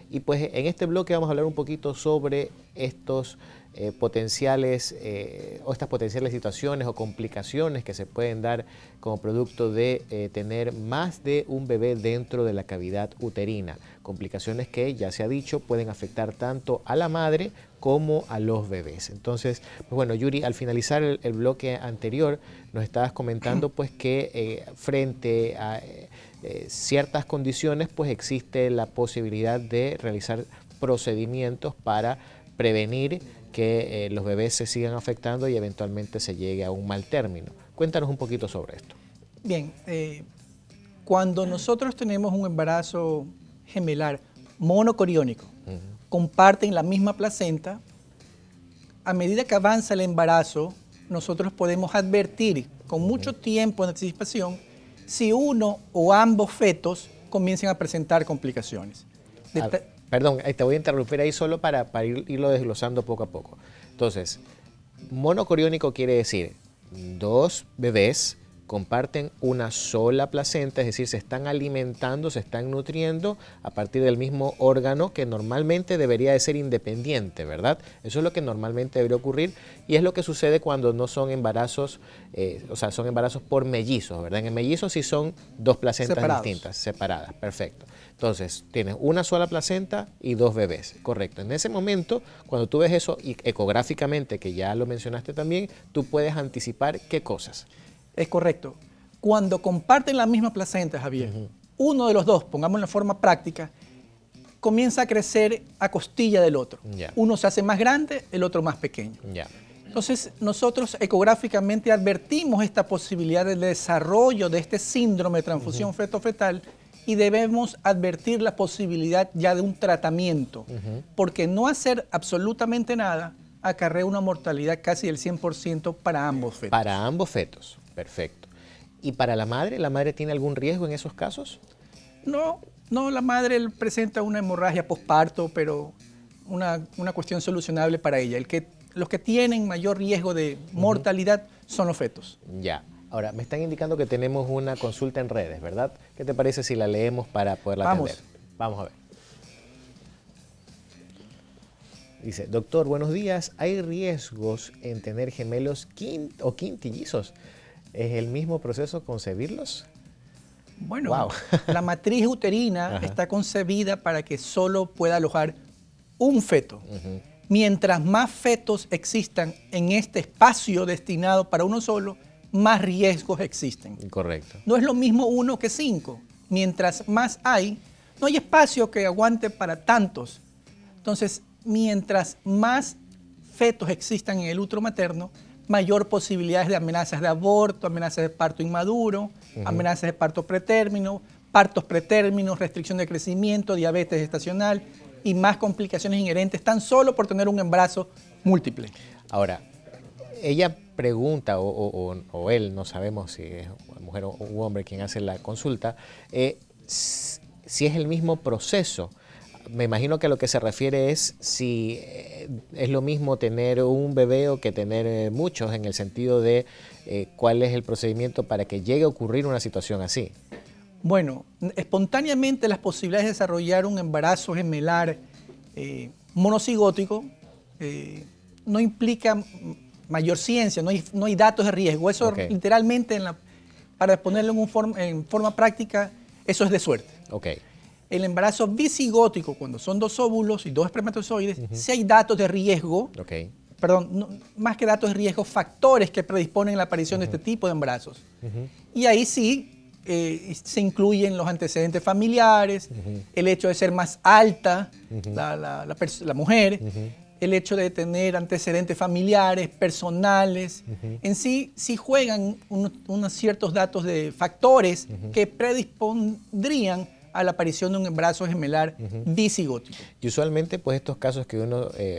Y pues en este bloque vamos a hablar un poquito sobre estos eh, potenciales eh, o estas potenciales situaciones o complicaciones que se pueden dar como producto de eh, tener más de un bebé dentro de la cavidad uterina. Complicaciones que, ya se ha dicho, pueden afectar tanto a la madre como a los bebés. Entonces, pues bueno, Yuri, al finalizar el, el bloque anterior, nos estabas comentando pues que eh, frente a eh, eh, ciertas condiciones, pues existe la posibilidad de realizar procedimientos para prevenir que eh, los bebés se sigan afectando y eventualmente se llegue a un mal término. Cuéntanos un poquito sobre esto. Bien, eh, cuando nosotros tenemos un embarazo gemelar monocoriónico, uh-huh. comparten la misma placenta, a medida que avanza el embarazo, nosotros podemos advertir con mucho uh-huh. tiempo de anticipación si uno o ambos fetos comienzan a presentar complicaciones. De ah, perdón, te voy a interrumpir ahí solo para, para ir, irlo desglosando poco a poco. Entonces, monocoriónico quiere decir dos bebés comparten una sola placenta, es decir, se están alimentando, se están nutriendo a partir del mismo órgano que normalmente debería de ser independiente, ¿verdad? Eso es lo que normalmente debería ocurrir y es lo que sucede cuando no son embarazos, eh, o sea, son embarazos por mellizos, ¿verdad? En el mellizo sí son dos placentas separados. distintas, separadas, perfecto. Entonces, tienes una sola placenta y dos bebés, correcto. En ese momento, cuando tú ves eso y ecográficamente, que ya lo mencionaste también, tú puedes anticipar qué cosas. Es correcto. Cuando comparten la misma placenta, Javier, uh-huh. uno de los dos, pongámoslo en forma práctica, comienza a crecer a costilla del otro. Yeah. Uno se hace más grande, el otro más pequeño. Yeah. Entonces, nosotros ecográficamente advertimos esta posibilidad del desarrollo de este síndrome de transfusión uh-huh. feto-fetal y debemos advertir la posibilidad ya de un tratamiento, uh-huh. porque no hacer absolutamente nada acarrea una mortalidad casi del cien por ciento para ambos fetos. Para ambos fetos. Perfecto. ¿Y para la madre? ¿La madre tiene algún riesgo en esos casos? No, no, la madre presenta una hemorragia posparto, pero una, una cuestión solucionable para ella. El que, los que tienen mayor riesgo de mortalidad uh-huh. son los fetos. Ya. Ahora, me están indicando que tenemos una consulta en redes, ¿verdad? ¿Qué te parece si la leemos para poderla Vamos. atender? Vamos a ver. Dice, doctor, buenos días. ¿Hay riesgos en tener gemelos quint o quintillizos? ¿Es el mismo proceso concebirlos? Bueno, wow. La matriz uterina Ajá. está concebida para que solo pueda alojar un feto. Uh-huh. Mientras más fetos existan en este espacio destinado para uno solo, más riesgos existen. Correcto. No es lo mismo uno que cinco. Mientras más hay, no hay espacio que aguante para tantos. Entonces, mientras más fetos existan en el útero materno, mayor posibilidades de amenazas de aborto, amenazas de parto inmaduro, uh-huh. amenazas de parto pretérmino, partos pretérminos, restricción de crecimiento, diabetes gestacional y más complicaciones inherentes tan solo por tener un embarazo múltiple. Ahora, ella pregunta, o, o, o él, no sabemos si es mujer o un hombre quien hace la consulta, eh, si es el mismo proceso. Me imagino que a lo que se refiere es si eh, es lo mismo tener un bebé o que tener eh, muchos, en el sentido de eh, cuál es el procedimiento para que llegue a ocurrir una situación así. Bueno, espontáneamente las posibilidades de desarrollar un embarazo gemelar eh, monocigótico eh, no implica mayor ciencia, no hay, no hay datos de riesgo. Eso okay. literalmente, en la, para ponerlo en, un form, en forma práctica, eso es de suerte. Okay. El embarazo bisigótico, cuando son dos óvulos y dos espermatozoides, uh-huh. sí hay datos de riesgo, okay. perdón, no, más que datos de riesgo, factores que predisponen la aparición uh-huh. de este tipo de embarazos. Uh-huh. Y ahí sí eh, se incluyen los antecedentes familiares, uh-huh. el hecho de ser más alta uh-huh. la, la, la, la mujer, uh-huh. el hecho de tener antecedentes familiares, personales. Uh-huh. En sí, sí juegan un, unos ciertos datos de factores uh-huh. que predispondrían a la aparición de un embarazo gemelar uh-huh. bisigótico. Y usualmente, pues, estos casos que uno eh,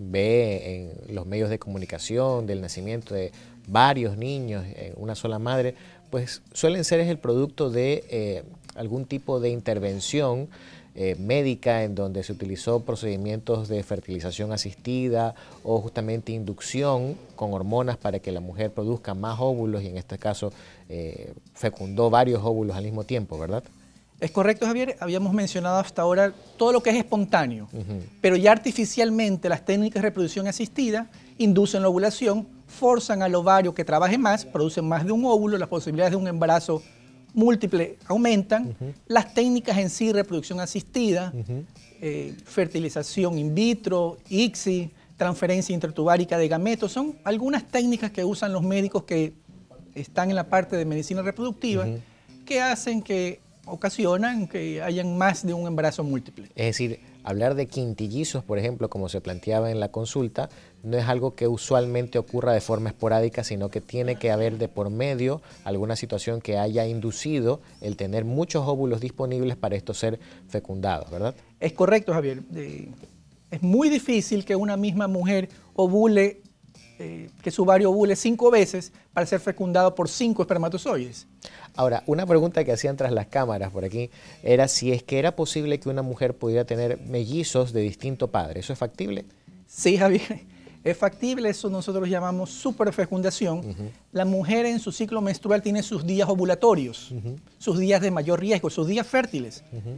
ve en los medios de comunicación del nacimiento de varios niños en una sola madre, pues suelen ser es el producto de eh, algún tipo de intervención eh, médica en donde se utilizó procedimientos de fertilización asistida o justamente inducción con hormonas para que la mujer produzca más óvulos y en este caso eh, fecundó varios óvulos al mismo tiempo, ¿verdad? Es correcto, Javier. Habíamos mencionado hasta ahora todo lo que es espontáneo, Uh-huh. pero ya artificialmente las técnicas de reproducción asistida inducen la ovulación, forzan al ovario que trabaje más, producen más de un óvulo, las posibilidades de un embarazo múltiple aumentan. Uh-huh. Las técnicas en sí, reproducción asistida, uh-huh. eh, fertilización in vitro, I C S I, transferencia intratubárica de gametos, son algunas técnicas que usan los médicos que están en la parte de medicina reproductiva, uh-huh. que hacen que ocasionan que hayan más de un embarazo múltiple. Es decir, hablar de quintillizos, por ejemplo, como se planteaba en la consulta, no es algo que usualmente ocurra de forma esporádica, sino que tiene que haber de por medio alguna situación que haya inducido el tener muchos óvulos disponibles para esto ser fecundados, ¿verdad? Es correcto, Javier. Eh, es muy difícil que una misma mujer ovule, eh, que su ovario ovule cinco veces para ser fecundado por cinco espermatozoides. Ahora, una pregunta que hacían tras las cámaras por aquí era si es que era posible que una mujer pudiera tener mellizos de distinto padre. ¿Eso es factible? Sí, Javier, es factible. Eso nosotros llamamos superfecundación. Uh-huh. La mujer en su ciclo menstrual tiene sus días ovulatorios, uh-huh. sus días de mayor riesgo, sus días fértiles. Uh-huh.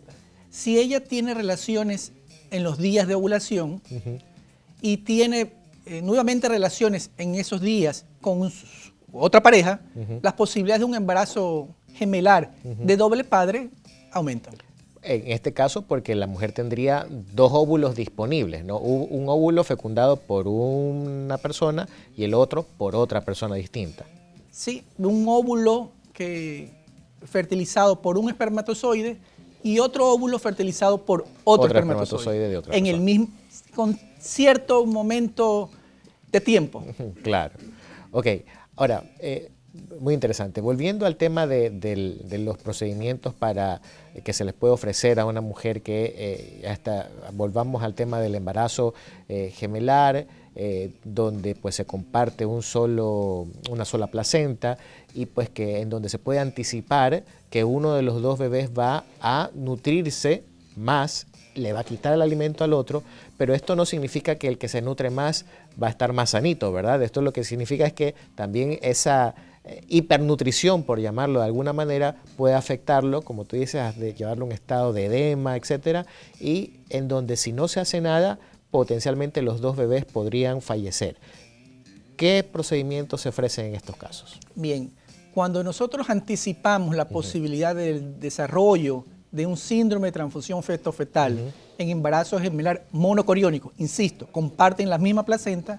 Si ella tiene relaciones en los días de ovulación uh-huh. y tiene eh, nuevamente relaciones en esos días con su otra pareja, uh-huh. las posibilidades de un embarazo gemelar uh-huh. de doble padre aumentan. En este caso, porque la mujer tendría dos óvulos disponibles, ¿no? Un óvulo fecundado por una persona y el otro por otra persona distinta. Sí, un óvulo que, fertilizado por un espermatozoide y otro óvulo fertilizado por otro, otro espermatozoide, espermatozoide de otra en persona. El mismo, con cierto momento de tiempo. Claro. Ok. Ahora, eh, muy interesante. Volviendo al tema de, de, de los procedimientos para eh, que se les puede ofrecer a una mujer que eh, hasta volvamos al tema del embarazo eh, gemelar, eh, donde pues se comparte un solo, una sola placenta y pues que en donde se puede anticipar que uno de los dos bebés va a nutrirse más, le va a quitar el alimento al otro, pero esto no significa que el que se nutre más va a estar más sanito, ¿verdad? Esto lo que significa es que también esa eh, hipernutrición, por llamarlo de alguna manera, puede afectarlo, como tú dices, de llevarlo a un estado de edema, etcétera, y en donde si no se hace nada, potencialmente los dos bebés podrían fallecer. ¿Qué procedimientos se ofrecen en estos casos? Bien, cuando nosotros anticipamos la posibilidad uh-huh. del desarrollo de un síndrome de transfusión feto-fetal uh-huh. en embarazo gemelar monocoriónico, insisto, comparten la misma placenta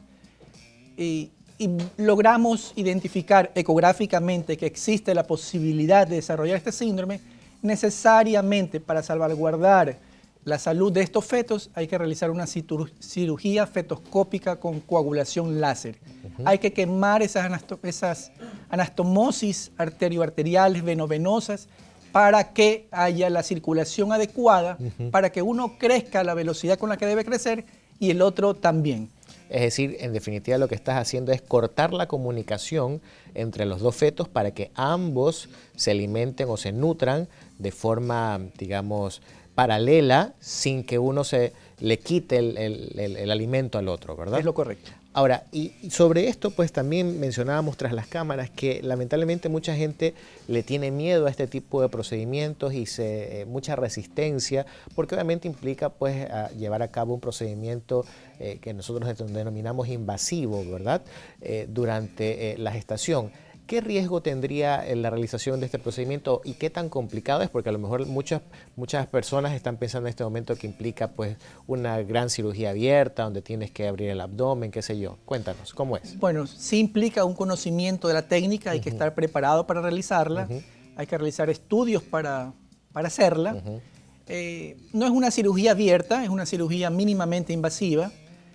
y, y logramos identificar ecográficamente que existe la posibilidad de desarrollar este síndrome, necesariamente para salvaguardar la salud de estos fetos hay que realizar una cirugía fetoscópica con coagulación láser. Uh-huh. Hay que quemar esas, anasto esas anastomosis arterioarteriales venovenosas para que haya la circulación adecuada, uh-huh. para que uno crezca a la velocidad con la que debe crecer y el otro también. Es decir, en definitiva lo que estás haciendo es cortar la comunicación entre los dos fetos para que ambos se alimenten o se nutran de forma, digamos, paralela, sin que uno se le quite el, el, el, el alimento al otro, ¿verdad? Es lo correcto. Ahora, y sobre esto, pues también mencionábamos tras las cámaras que lamentablemente mucha gente le tiene miedo a este tipo de procedimientos y se, eh, mucha resistencia, porque obviamente implica pues a llevar a cabo un procedimiento eh, que nosotros denominamos invasivo, ¿verdad? Eh, durante eh, la gestación. ¿Qué riesgo tendría la realización de este procedimiento y qué tan complicado es? Porque a lo mejor muchas, muchas personas están pensando en este momento que implica pues una gran cirugía abierta, donde tienes que abrir el abdomen, qué sé yo. Cuéntanos, ¿cómo es? Bueno, sí implica un conocimiento de la técnica, hay uh-huh. que estar preparado para realizarla, uh-huh. hay que realizar estudios para, para hacerla. Uh-huh. eh, no es una cirugía abierta, es una cirugía mínimamente invasiva.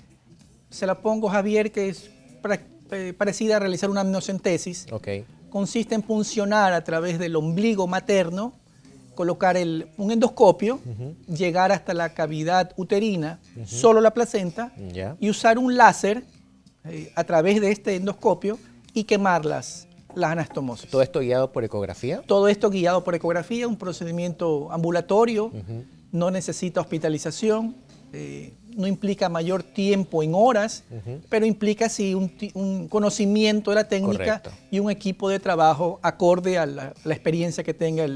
Se la pongo, Javier, que es prácticamente parecida a realizar una amniocentesis. Okay. Consiste en puncionar a través del ombligo materno, colocar el, un endoscopio, uh-huh. llegar hasta la cavidad uterina, uh-huh. solo la placenta, yeah. y usar un láser eh, a través de este endoscopio y quemar las, las anastomosis. ¿Todo esto guiado por ecografía? Todo esto guiado por ecografía, un procedimiento ambulatorio, uh-huh. no necesita hospitalización, eh, no implica mayor tiempo en horas, uh-huh. pero implica sí un, un conocimiento de la técnica. Correcto. Y un equipo de trabajo acorde a la, la experiencia que tenga el,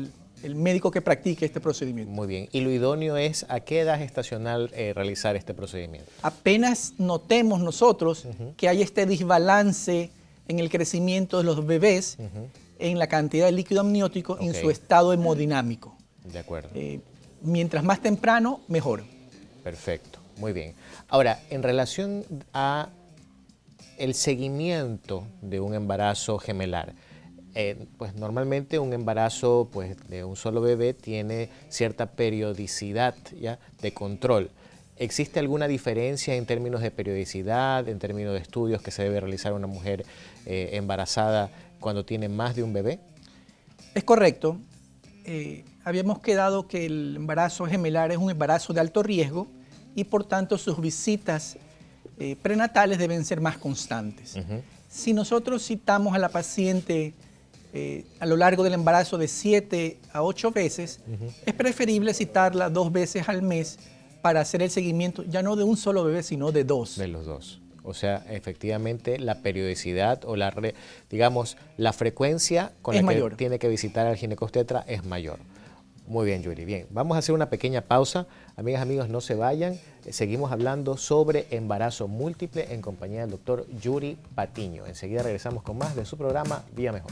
el médico que practique este procedimiento. Muy bien. ¿Y lo idóneo es a qué edad gestacional eh, realizar este procedimiento? Apenas notemos nosotros uh-huh. que hay este desbalance en el crecimiento de los bebés, uh-huh. en la cantidad de líquido amniótico, okay. en su estado hemodinámico. De acuerdo. Eh, mientras más temprano, mejor. Perfecto. Muy bien. Ahora, en relación a el seguimiento de un embarazo gemelar, Eh, pues normalmente un embarazo pues, de un solo bebé tiene cierta periodicidad, ¿ya?, de control. ¿Existe alguna diferencia en términos de periodicidad, en términos de estudios que se debe realizar una mujer eh, embarazada cuando tiene más de un bebé? Es correcto. Eh, habíamos quedado que el embarazo gemelar es un embarazo de alto riesgo y por tanto sus visitas eh, prenatales deben ser más constantes. Uh-huh. Si nosotros citamos a la paciente Eh, a lo largo del embarazo de siete a ocho veces, uh-huh. es preferible citarla dos veces al mes para hacer el seguimiento, ya no de un solo bebé, sino de dos. De los dos. O sea, efectivamente, la periodicidad o la, re, digamos, la frecuencia con es la mayor. que tiene que visitar al ginecobstetra es mayor. Muy bien, Yuri. Bien, vamos a hacer una pequeña pausa. Amigas, amigos, no se vayan. Seguimos hablando sobre embarazo múltiple en compañía del doctor Yuri Patiño. Enseguida regresamos con más de su programa Vía Mejor.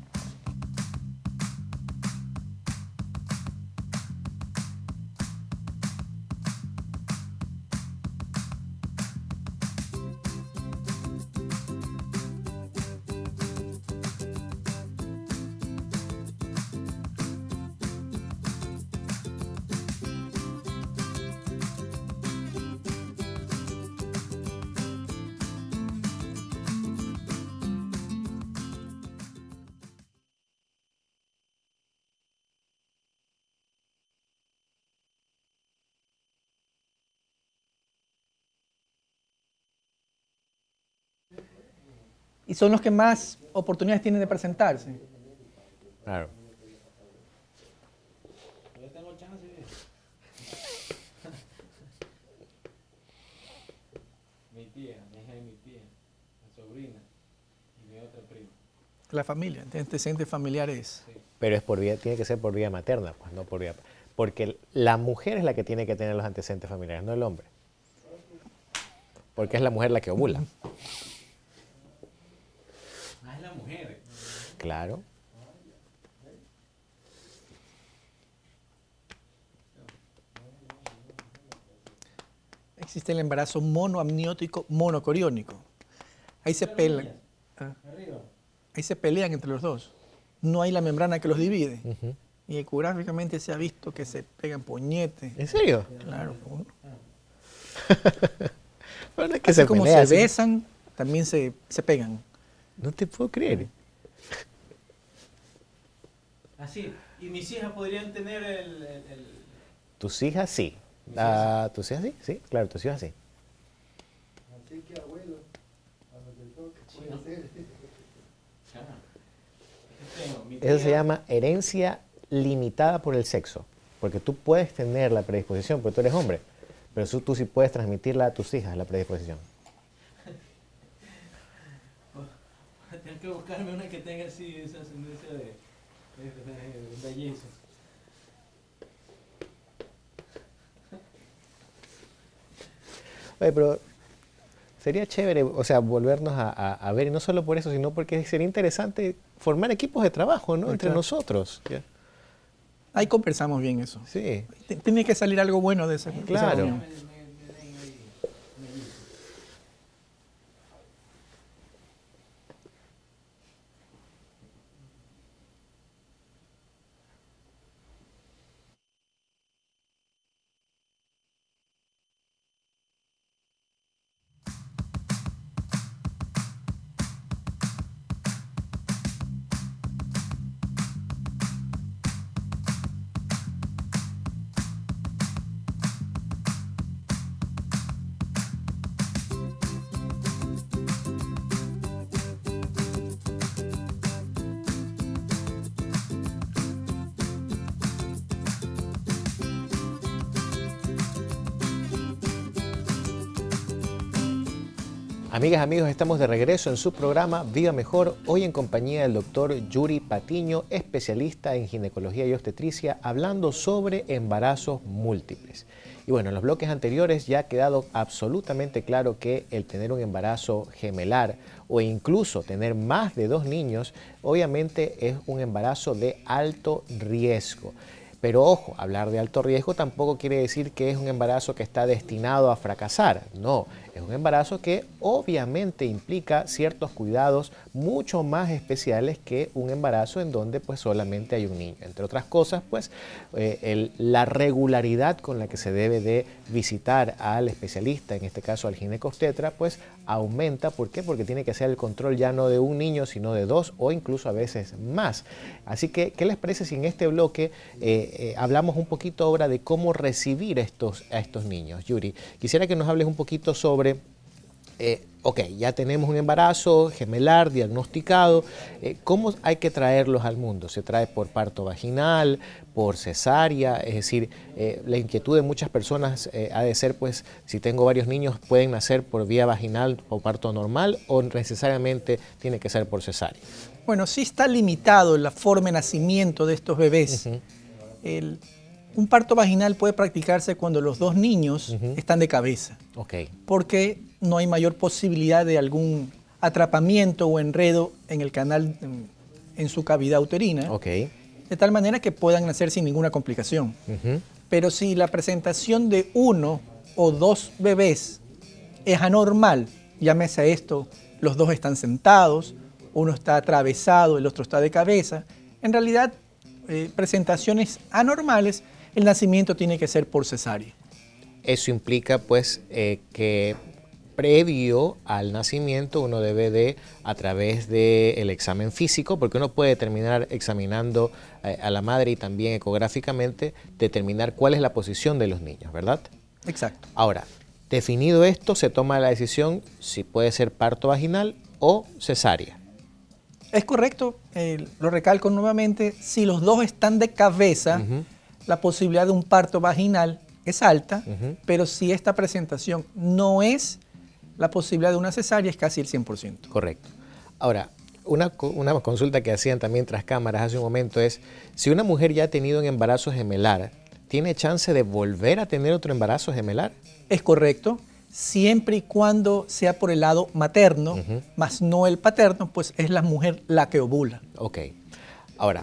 Y son los que más oportunidades tienen de presentarse. Claro. Yo tengo chance. Mi tía, mi hija y mi tía, mi sobrina y mi otra prima. La familia, antecedentes familiares. Sí. Pero es por vía, tiene que ser por vía materna, pues no por vía... Porque la mujer es la que tiene que tener los antecedentes familiares, no el hombre. Porque es la mujer la que ovula. Ah, es la mujer. Claro. Existe el embarazo monoamniótico monocoriónico. Ahí se pelean. Ah, ahí se pelean entre los dos. No hay la membrana que los divide. Uh-huh. Y ecográficamente se ha visto que se pegan puñetes. ¿En serio? Claro. Bueno. Bueno, es que así se como pelea, se así. besan, también se, se pegan. No te puedo creer. Así. ¿Y mis hijas podrían tener el...? el, el... ¿Tus hijas sí? Ah, ¿tus hijas sí? Sí, claro, tus hijas sí. Así que abuelo, a lo que toque, puede ser. Eso se llama herencia limitada por el sexo, porque tú puedes tener la predisposición, porque tú eres hombre, pero tú, tú sí puedes transmitirla a tus hijas, la predisposición. Tengo que buscarme una que tenga así esa ascendencia de, de, de, de bellizo. Oye, pero sería chévere, o sea, volvernos a, a, a ver, y no solo por eso, sino porque sería interesante formar equipos de trabajo, ¿no? Pues Entre claro. nosotros. ¿Ya? Ahí conversamos bien eso. Sí. Tiene que salir algo bueno de esa, Claro. de esa reunión. Amigas, amigos, estamos de regreso en su programa Viva Mejor, hoy en compañía del doctor Yuri Patiño, especialista en ginecología y obstetricia, hablando sobre embarazos múltiples. Y bueno, en los bloques anteriores ya ha quedado absolutamente claro que el tener un embarazo gemelar o incluso tener más de dos niños, obviamente es un embarazo de alto riesgo. Pero ojo, hablar de alto riesgo tampoco quiere decir que es un embarazo que está destinado a fracasar. No, es un embarazo que obviamente implica ciertos cuidados mucho más especiales que un embarazo en donde pues solamente hay un niño. Entre otras cosas, pues eh, el, la regularidad con la que se debe de visitar al especialista, en este caso al ginecobstetra, pues aumenta. ¿Por qué? Porque tiene que ser el control ya no de un niño, sino de dos o incluso a veces más. Así que, ¿qué les parece si en este bloque eh, Eh, hablamos un poquito ahora de cómo recibir estos, a estos niños? Yuri, quisiera que nos hables un poquito sobre, eh, ok, ya tenemos un embarazo gemelar diagnosticado, eh, ¿cómo hay que traerlos al mundo? ¿Se trae por parto vaginal, por cesárea? Es decir, eh, la inquietud de muchas personas eh, ha de ser, pues, si tengo varios niños, ¿pueden nacer por vía vaginal o parto normal o necesariamente tiene que ser por cesárea? Bueno, sí está limitado la forma de nacimiento de estos bebés. Uh-huh. El, un parto vaginal puede practicarse cuando los dos niños uh-huh. están de cabeza, okay. porque no hay mayor posibilidad de algún atrapamiento o enredo en el canal, en, en su cavidad uterina, okay. de tal manera que puedan nacer sin ninguna complicación. Uh-huh. Pero si la presentación de uno o dos bebés es anormal, llámese a esto, los dos están sentados, uno está atravesado, el otro está de cabeza, en realidad Eh, presentaciones anormales, el nacimiento tiene que ser por cesárea. Eso implica pues eh, que previo al nacimiento uno debe de, a través del examen físico, porque uno puede terminar examinando eh, a la madre y también ecográficamente, determinar cuál es la posición de los niños, ¿verdad? Exacto. Ahora, definido esto, se toma la decisión si puede ser parto vaginal o cesárea. Es correcto, eh, lo recalco nuevamente, si los dos están de cabeza, uh-huh. la posibilidad de un parto vaginal es alta, uh-huh. pero si esta presentación no es, la posibilidad de una cesárea es casi el cien por ciento. Correcto. Ahora, una, una consulta que hacían también tras cámaras hace un momento es, si una mujer ya ha tenido un embarazo gemelar, ¿tiene chance de volver a tener otro embarazo gemelar? Es correcto. Siempre y cuando sea por el lado materno, uh-huh. más no el paterno, pues es la mujer la que ovula. Ok. Ahora,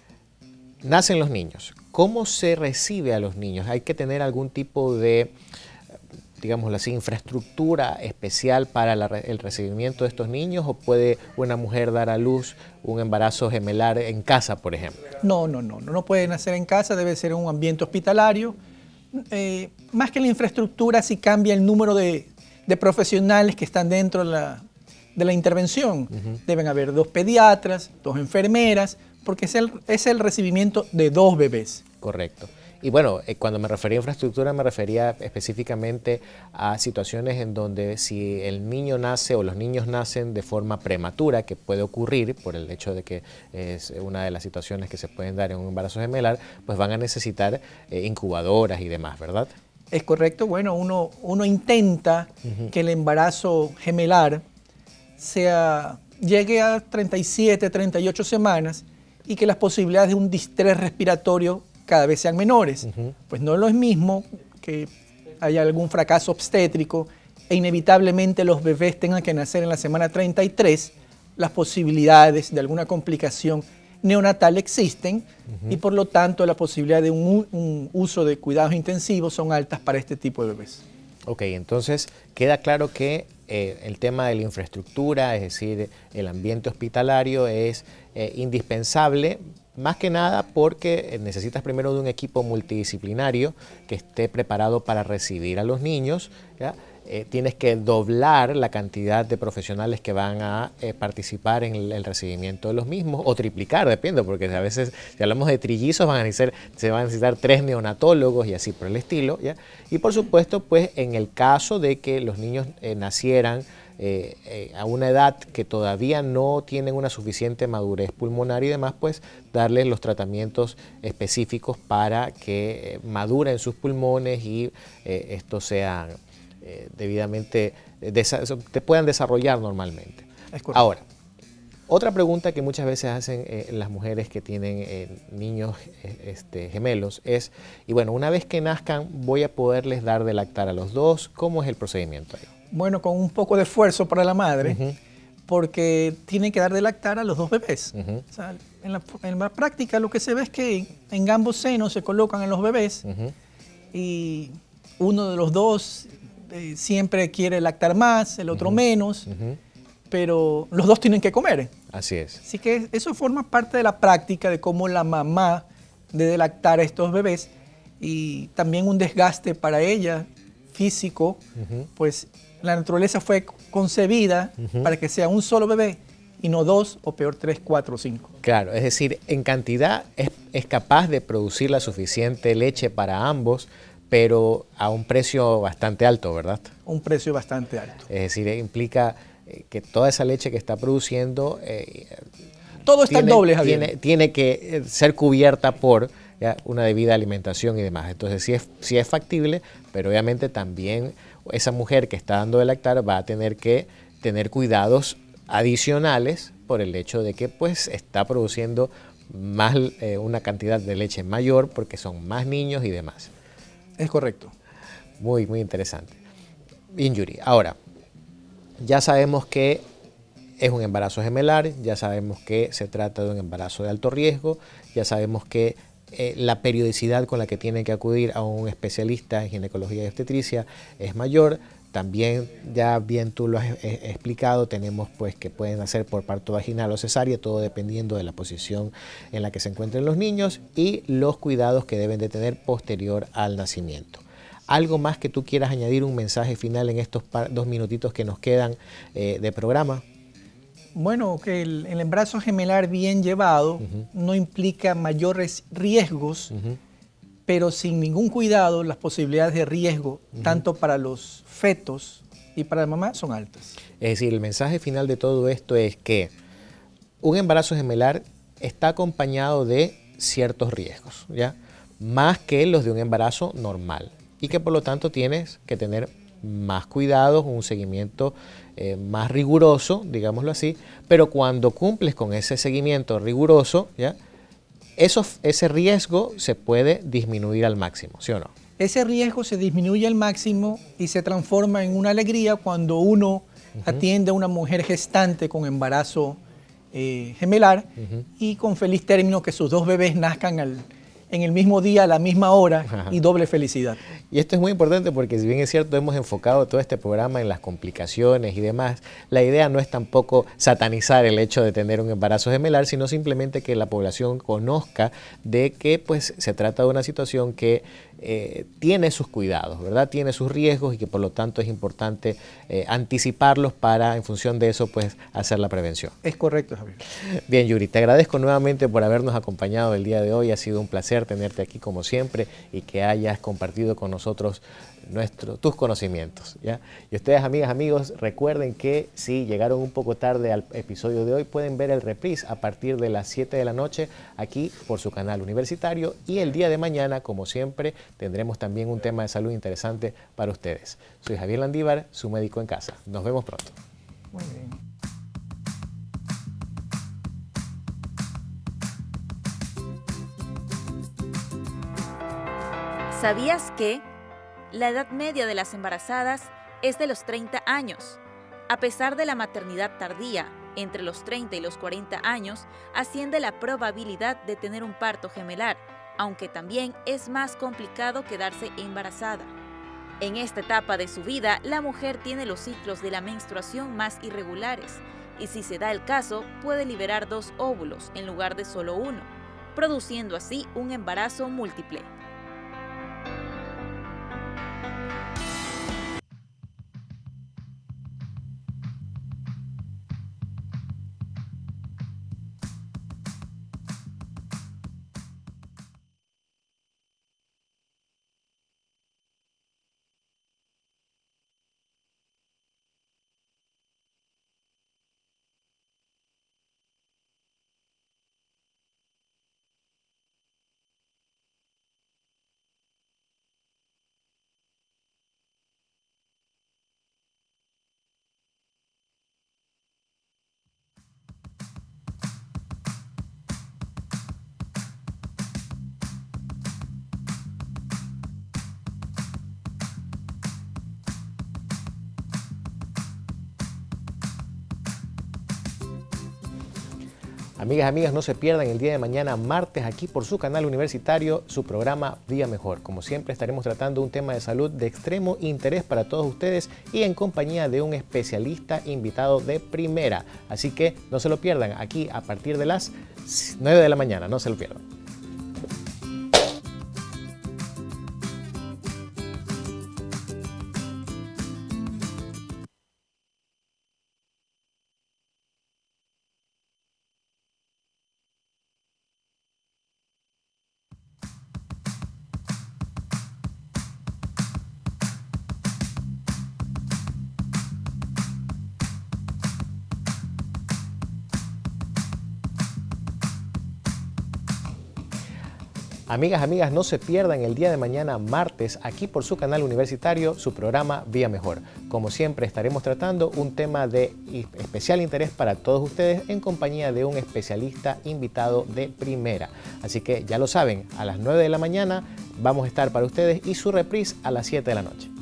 nacen los niños. ¿Cómo se recibe a los niños? ¿Hay que tener algún tipo de, digámoslo así, infraestructura especial para la, el recibimiento de estos niños? ¿O puede una mujer dar a luz un embarazo gemelar en casa, por ejemplo? No, no, no. No puede nacer en casa, debe ser en un ambiente hospitalario. Eh, más que la infraestructura, sí cambia el número de, de profesionales que están dentro de la, de la intervención. Uh-huh. Deben haber dos pediatras, dos enfermeras, porque es el, es el recibimiento de dos bebés. Correcto. Y bueno, eh, cuando me refería a infraestructura me refería específicamente a situaciones en donde si el niño nace o los niños nacen de forma prematura, que puede ocurrir por el hecho de que es una de las situaciones que se pueden dar en un embarazo gemelar, pues van a necesitar eh, incubadoras y demás, ¿verdad? Es correcto. Bueno, uno, uno intenta uh-huh. que el embarazo gemelar sea, llegue a treinta y siete, treinta y ocho semanas y que las posibilidades de un distrés respiratorio cada vez sean menores. Uh-huh. Pues no es lo mismo que haya algún fracaso obstétrico e inevitablemente los bebés tengan que nacer en la semana treinta y tres, las posibilidades de alguna complicación neonatal existen uh-huh. y por lo tanto la posibilidad de un, un uso de cuidados intensivos son altas para este tipo de bebés. Ok, entonces queda claro que eh, el tema de la infraestructura, es decir, el ambiente hospitalario es eh, indispensable, más que nada porque necesitas primero de un equipo multidisciplinario que esté preparado para recibir a los niños, ¿ya? Eh, tienes que doblar la cantidad de profesionales que van a eh, participar en el, el recibimiento de los mismos, o triplicar, depende, porque a veces si hablamos de trillizos van a necesitar, se van a necesitar tres neonatólogos y así por el estilo, ¿ya? Y por supuesto, pues en el caso de que los niños eh, nacieran Eh, eh, a una edad que todavía no tienen una suficiente madurez pulmonar y demás, pues darles los tratamientos específicos para que eh, maduren sus pulmones y eh, estos sean eh, debidamente, eh, desa- te puedan desarrollar normalmente. Es correcto. Ahora, otra pregunta que muchas veces hacen eh, las mujeres que tienen eh, niños eh, este, gemelos es, y bueno, una vez que nazcan, ¿voy a poderles dar de lactar a los dos? ¿Cómo es el procedimiento ahí? Bueno, con un poco de esfuerzo para la madre, Ujú. porque tiene que dar de lactar a los dos bebés. Ujú. O sea, en, la, en la práctica lo que se ve es que en ambos senos se colocan a los bebés Ujú. y uno de los dos eh, siempre quiere lactar más, el otro Ujú. menos, Ujú. pero los dos tienen que comer. Así es. Así que eso forma parte de la práctica de cómo la mamá debe lactar a estos bebés y también un desgaste para ella físico, Ujú. pues la naturaleza fue concebida Ujú. para que sea un solo bebé y no dos o peor tres, cuatro o cinco. Claro, es decir, en cantidad es, es capaz de producir la suficiente leche para ambos, pero a un precio bastante alto, ¿verdad? Un precio bastante alto. Es decir, implica eh, que toda esa leche que está produciendo eh, Todo está tiene, al doble, Javier. tiene, tiene que eh, ser cubierta por ya, una debida alimentación y demás. Entonces sí es, sí es factible, pero obviamente también esa mujer que está dando de lactar va a tener que tener cuidados adicionales por el hecho de que pues está produciendo más, eh, una cantidad de leche mayor porque son más niños y demás. Es correcto. Muy, muy interesante. Bien, Yuri. Ahora, ya sabemos que es un embarazo gemelar, ya sabemos que se trata de un embarazo de alto riesgo, ya sabemos que eh, la periodicidad con la que tienen que acudir a un especialista en ginecología y obstetricia es mayor. También, ya bien tú lo has eh, explicado, tenemos pues que pueden hacer por parto vaginal o cesárea, todo dependiendo de la posición en la que se encuentren los niños y los cuidados que deben de tener posterior al nacimiento. ¿Algo más que tú quieras añadir, un mensaje final en estos par, dos minutitos que nos quedan eh, de programa? Bueno, que el, el embarazo gemelar bien llevado Uh-huh. no implica mayores riesgos, Uh-huh. pero sin ningún cuidado las posibilidades de riesgo, Uh-huh. tanto para los fetos y para la mamá, son altas. Es decir, el mensaje final de todo esto es que un embarazo gemelar está acompañado de ciertos riesgos, ¿ya? Más que los de un embarazo normal, y que por lo tanto tienes que tener más cuidados, un seguimiento eh, más riguroso, digámoslo así, pero cuando cumples con ese seguimiento riguroso, ¿ya? Eso, ese riesgo se puede disminuir al máximo, ¿sí o no? Ese riesgo se disminuye al máximo y se transforma en una alegría cuando uno uh-huh. atiende a una mujer gestante con embarazo eh, gemelar uh-huh. y con feliz término que sus dos bebés nazcan al, en el mismo día, a la misma hora Ajá. y doble felicidad. Y esto es muy importante porque si bien es cierto hemos enfocado todo este programa en las complicaciones y demás, la idea no es tampoco satanizar el hecho de tener un embarazo gemelar, sino simplemente que la población conozca de que pues se trata de una situación que eh, tiene sus cuidados, ¿verdad? Tiene sus riesgos y que por lo tanto es importante eh, anticiparlos para en función de eso pues hacer la prevención. Es correcto, Javier. Bien, Yuri, te agradezco nuevamente por habernos acompañado el día de hoy, ha sido un placer tenerte aquí como siempre y que hayas compartido con nosotros nuestro, tus conocimientos, ¿ya? Y ustedes, amigas, amigos, recuerden que si llegaron un poco tarde al episodio de hoy, pueden ver el reprise a partir de las siete de la noche aquí por su canal universitario y el día de mañana, como siempre, tendremos también un tema de salud interesante para ustedes. Soy Javier Landívar, su médico en casa. Nos vemos pronto. Muy bien. ¿Sabías que la edad media de las embarazadas es de los treinta años? A pesar de la maternidad tardía, entre los treinta y los cuarenta años, asciende la probabilidad de tener un parto gemelar, aunque también es más complicado quedarse embarazada. En esta etapa de su vida, la mujer tiene los ciclos de la menstruación más irregulares y si se da el caso, puede liberar dos óvulos en lugar de solo uno, produciendo así un embarazo múltiple. Amigas, amigas, no se pierdan el día de mañana, martes, aquí por su canal universitario, su programa Vía Mejor. Como siempre, estaremos tratando un tema de salud de extremo interés para todos ustedes y en compañía de un especialista invitado de primera. Así que no se lo pierdan, aquí a partir de las nueve de la mañana, no se lo pierdan. Amigas, amigas, no se pierdan el día de mañana, martes, aquí por su canal universitario, su programa Vía Mejor. Como siempre, estaremos tratando un tema de especial interés para todos ustedes en compañía de un especialista invitado de primera. Así que ya lo saben, a las nueve de la mañana vamos a estar para ustedes y su reprise a las siete de la noche.